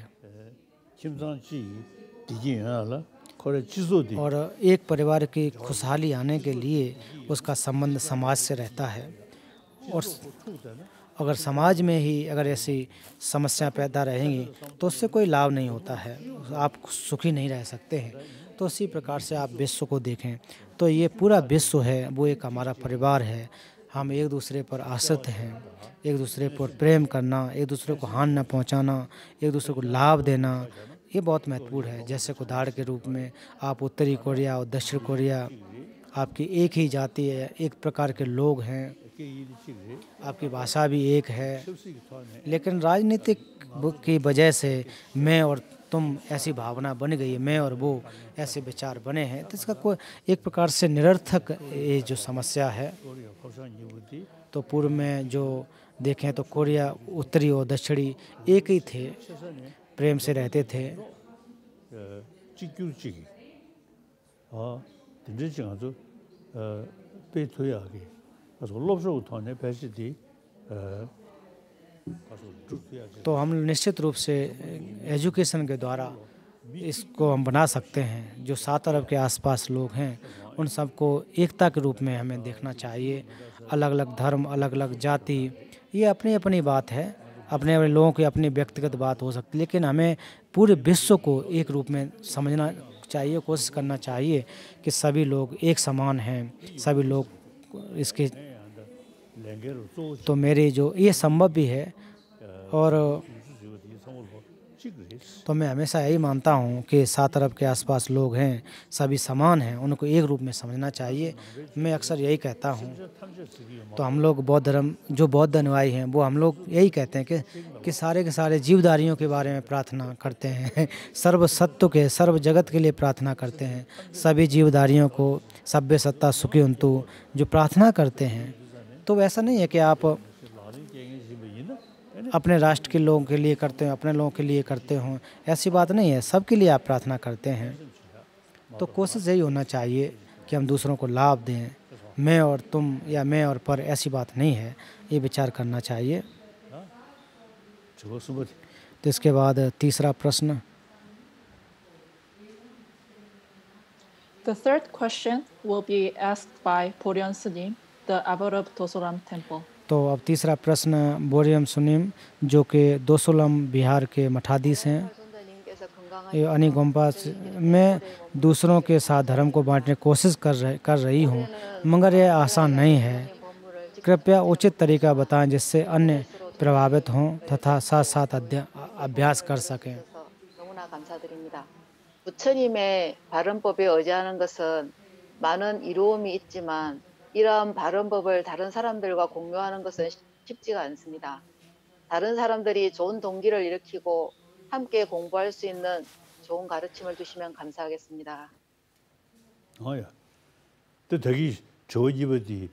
और एक परिवार की खुशहाली आने के लिए उसका संबंध समाज से रहता है। और अगर समाज में ही अगर ऐसी समस्या पैदा रहेंगी तो उससे कोई लाभ नहीं होता है, आप सुखी नहीं रह सकते हैं। तो इसी प्रकार से आप विश्व को देखें तो ये पूरा विश्व है वो एक हमारा परिवार है। हम एक दूसरे पर आश्रित हैं, एक दूसरे पर प्रेम करना, एक दूसरे को हानि न पहुंचाना, एक दूसरे को लाभ देना, ये बहुत महत्वपूर्ण है। जैसे उदाहरण के रूप में आप उत्तरी कोरिया और दक्षिण कोरिया, आपकी एक ही जाति है, एक प्रकार के लोग हैं, आपकी भाषा भी एक है, लेकिन राजनीतिक की वजह से मैं और तुम ऐसी भावना बन गई है, मैं और वो ऐसे विचार बने हैं। तो इसका कोई एक प्रकार से निरर्थक ये जो समस्या है। तो पूर्व में जो देखें तो कोरिया उत्तरी और दक्षिणी एक ही थे, प्रेम से रहते थे। तो हम निश्चित रूप से एजुकेशन के द्वारा इसको हम बना सकते हैं। जो 7 अरब के आसपास लोग हैं उन सबको एकता के रूप में हमें देखना चाहिए। अलग अलग धर्म, अलग अलग जाति, ये अपनी अपनी बात है, अपने अपने लोगों की अपनी व्यक्तिगत बात हो सकती है, लेकिन हमें पूरे विश्व को एक रूप में समझना चाहिए, कोशिश करना चाहिए कि सभी लोग एक समान हैं, सभी लोग इसके। तो मेरे जो ये संभव भी है और तो मैं हमेशा यही मानता हूँ कि 7 अरब के आसपास लोग हैं, सभी समान हैं, उनको एक रूप में समझना चाहिए। मैं अक्सर यही कहता हूँ। तो हम लोग बौद्ध धर्म, जो बौद्ध अनुयायी हैं, वो हम लोग यही कहते हैं कि सारे के सारे जीवधारियों के बारे में प्रार्थना करते हैं, सर्व सत्व के, सर्व जगत के लिए प्रार्थना करते हैं, सभी जीवधारियों को सभ्य सत्ता सुखी हुंतु जो प्रार्थना करते हैं। तो ऐसा नहीं है कि आप अपने राष्ट्र के लोगों के लिए करते हो, अपने लोगों के लिए करते हो, ऐसी बात नहीं है। सबके लिए आप प्रार्थना करते हैं। तो कोशिश यही होना चाहिए कि हम दूसरों को लाभ दें। मैं और तुम या मैं और पर, ऐसी बात नहीं है, ये विचार करना चाहिए। तो इसके बाद तीसरा प्रश्न। The third question will be asked by Boryeon Sunim, the abbot of Dosoram Temple. तो अब तीसरा प्रश्न बोरियम सुनीम, जो कि दोसोलम बिहार के मठाधीश हैं। ये अनिगोम्पा में दूसरों के साथ धर्म को बांटने की कोशिश कर रही हूँ, मगर यह आसान नहीं है। कृपया उचित तरीका बताएं जिससे अन्य प्रभावित हों तथा साथ साथ अभ्यास कर सकें। 너무나 감사드립니다. 부처님의 발언법에 의지하는 것은 많은 이로움이 있지만 이러한 발언법을 다른 사람들과 공유하는 것은 쉽지가 않습니다. 다른 사람들이 좋은 동기를 일으키고 함께 공부할 수 있는 좋은 가르침을 주시면 감사하겠습니다. 야, तो देखिए जो जीवती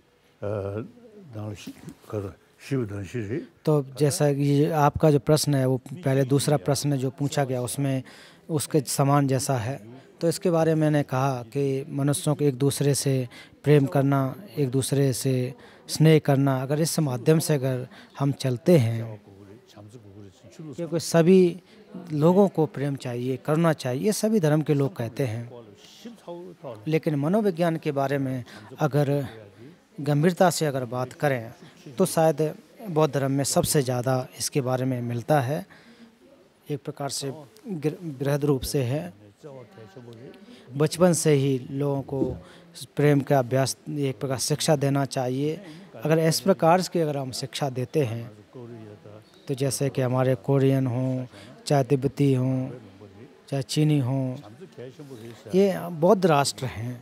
तो जैसा कि आपका जो प्रश्न है, वो पहले दूसरा प्रश्न जो पूछा गया उसमें उसके समान जैसा है। तो इसके बारे में मैंने कहा कि मनुष्यों को एक दूसरे से प्रेम करना, एक दूसरे से स्नेह करना, अगर इस माध्यम से अगर हम चलते हैं, क्योंकि सभी लोगों को प्रेम चाहिए, करुणा चाहिए, ये सभी धर्म के लोग कहते हैं। लेकिन मनोविज्ञान के बारे में अगर गंभीरता से अगर बात करें तो शायद बौद्ध धर्म में सबसे ज़्यादा इसके बारे में मिलता है। एक प्रकार से बृहद रूप से है। बचपन से ही लोगों को प्रेम का अभ्यास, एक प्रकार शिक्षा देना चाहिए। अगर इस प्रकार की अगर हम शिक्षा देते हैं तो जैसे कि हमारे कोरियन हों, चाहे तिब्बती हों, चाहे चीनी हों, ये बौद्ध राष्ट्र हैं।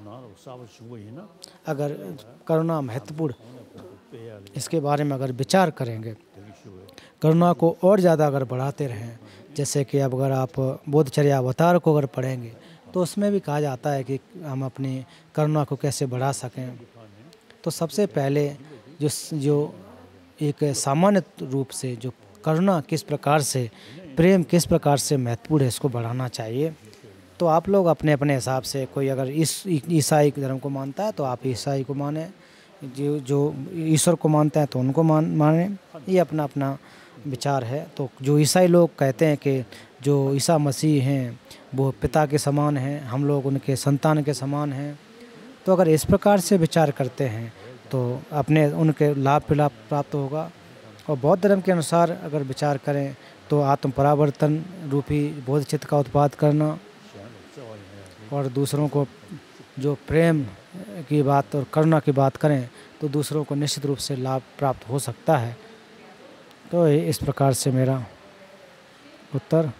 अगर करुणा महत्वपूर्ण, इसके बारे में अगर विचार करेंगे, करुणा को और ज़्यादा अगर बढ़ाते रहें, जैसे कि अब अगर आप बोधचर्या अवतार को अगर पढ़ेंगे तो उसमें भी कहा जाता है कि हम अपनी करुणा को कैसे बढ़ा सकें। तो सबसे पहले जो एक सामान्य रूप से जो करुणा किस प्रकार से, प्रेम किस प्रकार से महत्वपूर्ण है, इसको बढ़ाना चाहिए। तो आप लोग अपने अपने हिसाब से, कोई अगर इस ईसाई धर्म को मानता है तो आप ईसाई को माने, जो ईश्वर को मानते हैं तो उनको माने, ये अपना अपना विचार है। तो जो ईसाई लोग कहते हैं कि जो ईसा मसीह हैं वो पिता के समान हैं, हम लोग उनके संतान के समान हैं, तो अगर इस प्रकार से विचार करते हैं तो अपने उनके लाभ प्राप्त होगा। और बौद्ध धर्म के अनुसार अगर विचार करें तो आत्म परावर्तन रूपी बोधचित्त का उत्पाद करना और दूसरों को जो प्रेम की बात और करुणा की बात करें तो दूसरों को निश्चित रूप से लाभ प्राप्त हो सकता है। तो इस प्रकार से मेरा उत्तर।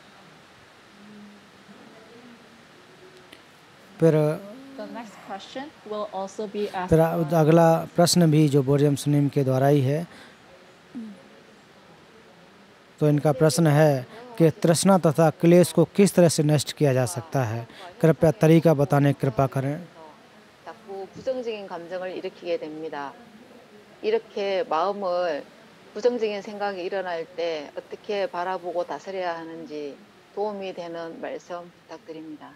फिर The next question will also be asked फिर by अगला प्रश्न भी जो बोरियम सुनीम के द्वारा ही है। तो इनका प्रश्न है कि तृष्णा तथा क्लेश को किस तरह से नष्ट किया जा सकता है, कृपया तरीका बताने की कृपा करें। 자꾸 부정적인 감정을 일으키게 됩니다. 이렇게 마음을 부정적인 생각이 일어날 때 어떻게 바라보고 다스려야 하는지 도움이 되는 말씀 부탁드립니다.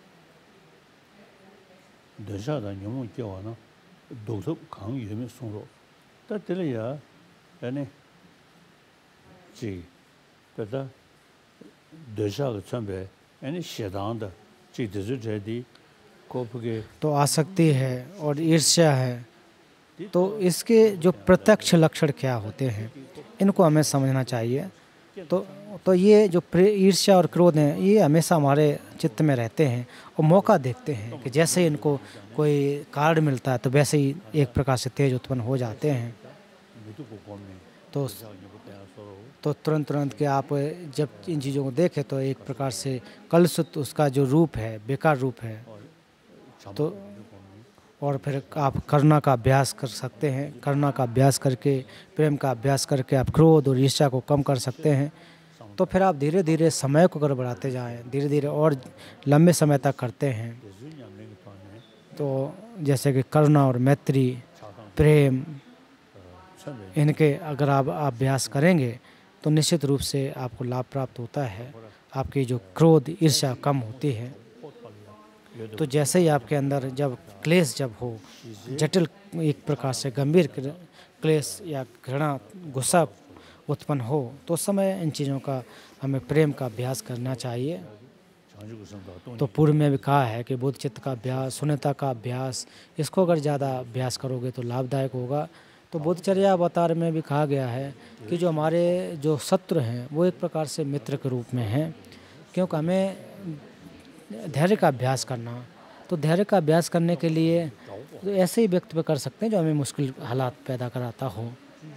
दशा न्यून क्या हुआ ना डॉक्टर खांग ये में सुन लो तो तेरे यार यानी जी पता दशा का चंबे यानी शैतान दा जी दजु जैदी कोप के तो आसक्ति है और ईर्ष्या है। तो इसके जो प्रत्यक्ष लक्षण क्या होते हैं, इनको हमें समझना चाहिए। तो ये जो ईर्ष्या और क्रोध हैं, ये हमेशा हमारे चित्त में रहते हैं और मौका देखते हैं कि जैसे ही इनको कोई कार्ड मिलता है तो वैसे ही एक प्रकार से तेज उत्पन्न हो जाते हैं। तो तुरंत कि आप जब इन चीज़ों को देखें तो एक प्रकार से कलुषित उसका जो रूप है, बेकार रूप है। तो और फिर आप करुणा का अभ्यास कर सकते हैं। करुणा का अभ्यास करके, प्रेम का अभ्यास करके आप क्रोध और ईर्ष्या को कम कर सकते हैं। तो फिर आप धीरे धीरे समय को अगर बढ़ाते जाएं, धीरे धीरे और लंबे समय तक करते हैं, तो जैसे कि करुणा और मैत्री, प्रेम, इनके अगर आप अभ्यास करेंगे तो निश्चित रूप से आपको लाभ प्राप्त होता है। आपकी जो क्रोध ईर्ष्या कम होती है। तो जैसे ही आपके अंदर जब क्लेश जब हो, जटिल एक प्रकार से गंभीर क्लेश या घृणा, गुस्सा उत्पन्न हो, तो उस समय इन चीज़ों का हमें प्रेम का अभ्यास करना चाहिए। तो पूर्व में भी कहा है कि बोध चित्त का अभ्यास, शून्यता का अभ्यास, इसको अगर ज़्यादा अभ्यास करोगे तो लाभदायक होगा। तो बोधचर्या अवतार में भी कहा गया है कि जो हमारे जो शत्रु हैं वो एक प्रकार से मित्र के रूप में हैं, क्योंकि हमें धैर्य का अभ्यास करना। तो धैर्य का अभ्यास करने के लिए तो ऐसे ही व्यक्ति कर सकते हैं जो हमें मुश्किल हालात पैदा कराता हो।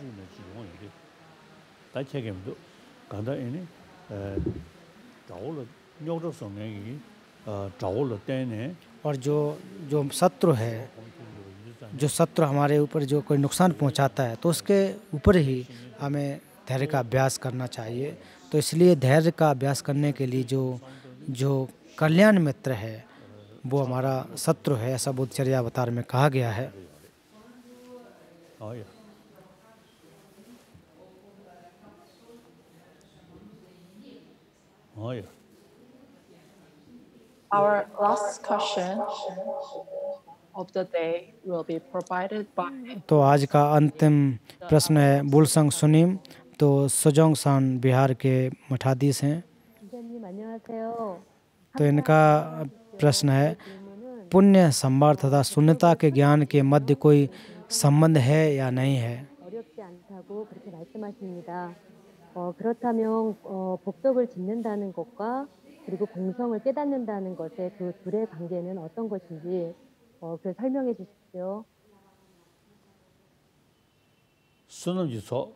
और जो शत्रु है, जो शत्रु हमारे ऊपर जो कोई नुकसान पहुंचाता है, तो उसके ऊपर ही हमें धैर्य का अभ्यास करना चाहिए। तो इसलिए धैर्य का अभ्यास करने के लिए जो कल्याण मित्र है वो हमारा शत्रु है, ऐसा बोधचर्या अवतार में कहा गया है। Our last question of the day will be provided by तो आज का अंतिम प्रश्न है बुलसंग सुनीम, तो सुजोंगसान बिहार के मठाधीश हैं। तो इनका प्रश्न है, पुण्य संभार तथा शून्यता के ज्ञान के मध्य कोई संबंध है या नहीं है? 어렵지 않다고 그렇게 말씀하십니다. 그렇다면 복덕을 짓는다는 것과 그리고 공성을 깨닫는다는 것의 그 둘의 관계는 어떤 것인지 그 설명해 주십시오. 수능지서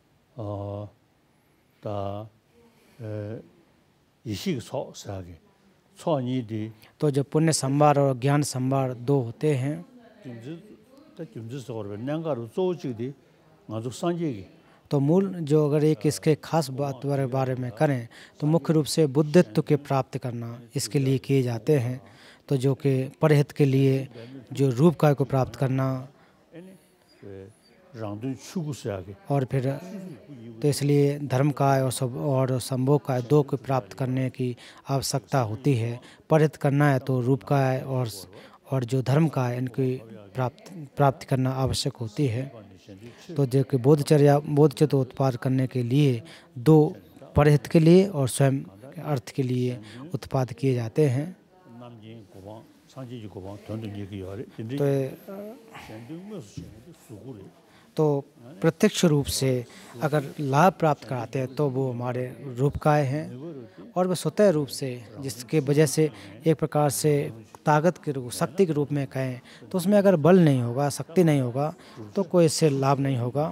다 이식서 사게 초니디 तो जो पुण्य संभार और ज्ञान संभार दो होते हैं, 김지서로 nenga로 조직이 아주 상계기 तो मूल जो अगर एक इसके खास बात बारे में करें तो मुख्य रूप से बुद्धित्व के प्राप्त करना इसके लिए किए जाते हैं। तो जो कि परहित के लिए जो रूप काय को प्राप्त करना, और फिर तो इसलिए धर्म काय और संभोग काय दो को प्राप्त करने की आवश्यकता होती है। परहित करना है तो रूप काय और जो धर्म काय इनकी प्राप्ति करना आवश्यक होती है। तो जो कि बोधचित्त उत्पाद करने के लिए दो परहित के लिए और स्वयं अर्थ के लिए उत्पाद किए जाते हैं। तो प्रत्यक्ष रूप से अगर लाभ प्राप्त कराते हैं तो वो हमारे रूपकाय हैं, और वह स्वतः रूप से जिसके वजह से एक प्रकार से ताकत के रूप, शक्ति के रूप में कहें तो उसमें अगर बल नहीं होगा, शक्ति नहीं होगा तो कोई इससे लाभ नहीं होगा।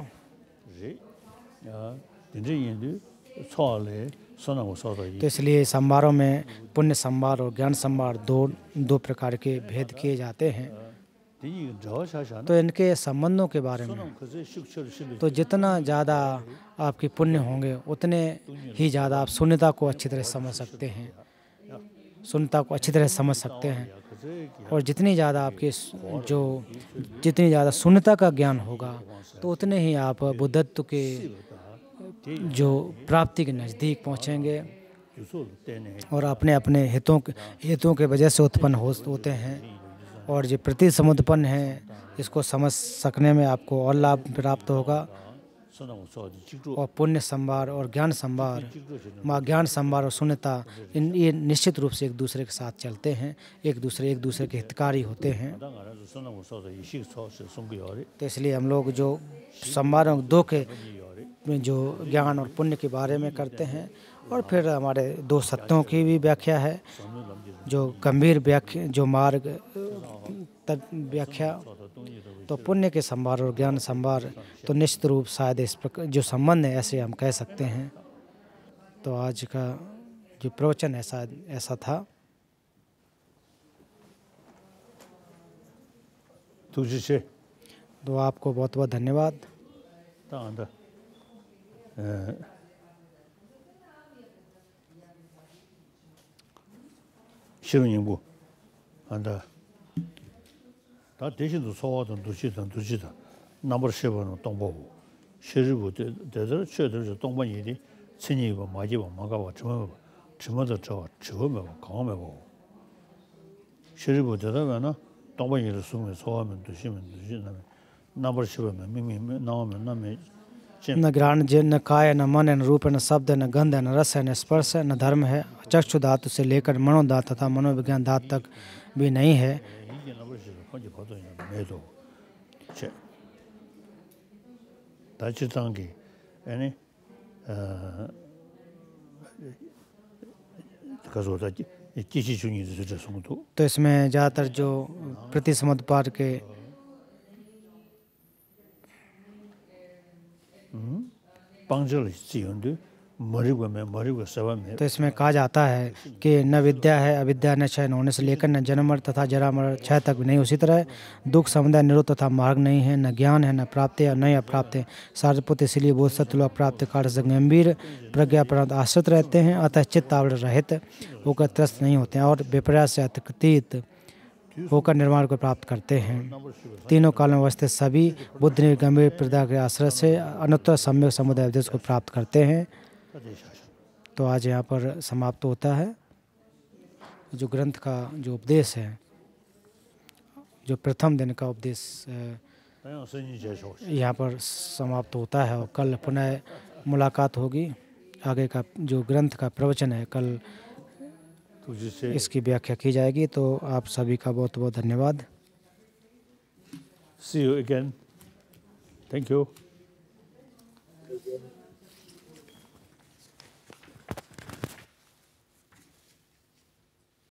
तो इसलिए संभारों में पुण्य संभार और ज्ञान संभार दो प्रकार के भेद किए जाते हैं। तो इनके संबंधों के बारे में तो जितना ज़्यादा आपके पुण्य होंगे उतने ही ज़्यादा आप शून्यता को अच्छी तरह समझ सकते हैं, शून्यता को अच्छी तरह समझ सकते हैं। और जितनी ज़्यादा आपके जितनी ज़्यादा शून्यता का ज्ञान होगा तो उतने ही आप बुद्धत्व के जो प्राप्ति के नज़दीक पहुँचेंगे और अपने अपने हितों के वजह से उत्पन्न होते हैं। और जो प्रति समुत्पन्न है इसको समझ सकने में आपको और लाभ प्राप्त होगा। और पुण्य संभार और ज्ञान संभार और शून्यता ये निश्चित रूप से एक दूसरे के साथ चलते हैं, एक दूसरे के हितकारी होते हैं। तो इसलिए हम लोग जो संभारों दो के जो ज्ञान और पुण्य के बारे में करते हैं, और फिर हमारे दो सत्यों की भी व्याख्या है, जो गंभीर व्याख्या, जो मार्ग व्याख्या तो पुण्य के संभार और ज्ञान संभार तो निश्चित रूप शायद इस प्रकार जो संबंध है ऐसे हम कह सकते हैं। तो आज का जो प्रवचन ऐसा था। तुझे तो आपको बहुत बहुत धन्यवाद। तांदा शिवनिंबु 안다 다 대신도 소화도 두지다 넘버 7번 동보고 시르부 대대로 최대로 동반이리 친이고 마지고 마가와 주모도 저거 강하고 시르부 대대로나 동반이를 숨에 소화면 두시면 넘버 7번 미미 나오면 남에 न ग्राण जिन न काय न मन न रूप न शब्द न गंध न रस न स्पर्श न धर्म है। चक्षु धातु से लेकर मनोधातु तथा मनोविज्ञान धातु तक भी नहीं है। तो इसमें ज़्यादातर जो प्रतिसमुद्पाद के तो इसमें कहा जाता है कि न विद्या है अविद्या, न क्षय होने से लेकर न जन्म मरण तथा जरा मरण क्षय तक भी नहीं। उसी तरह दुख समुदाय निरोध तथा मार्ग नहीं है, न ज्ञान है, न प्राप्ति है, न ही अप्राप्त है। सारपुत्र इसलिए बोधसत्व लोग प्राप्त कार्य से गंभीर प्रज्ञा पर आश्रित रहते हैं, अतः चित्त आवरण रहित होकर त्रस्त नहीं होते हैं और विपर्यास से अतीत होकर निर्माण को प्राप्त करते हैं। तीनों काल में अवस्थित सभी बुद्ध ने गंभीर प्रज्ञा के आश्रय से अनुत्तर सम्यक समुदाय उपदेश को प्राप्त करते हैं। तो आज यहाँ पर समाप्त होता है जो ग्रंथ का जो उपदेश है, जो प्रथम दिन का उपदेश यहाँ पर समाप्त होता है और कल पुनः मुलाकात होगी। आगे का जो ग्रंथ का प्रवचन है कल इसकी व्याख्या की जाएगी। तो आप सभी का बहुत बहुत धन्यवाद। See you again. Thank you.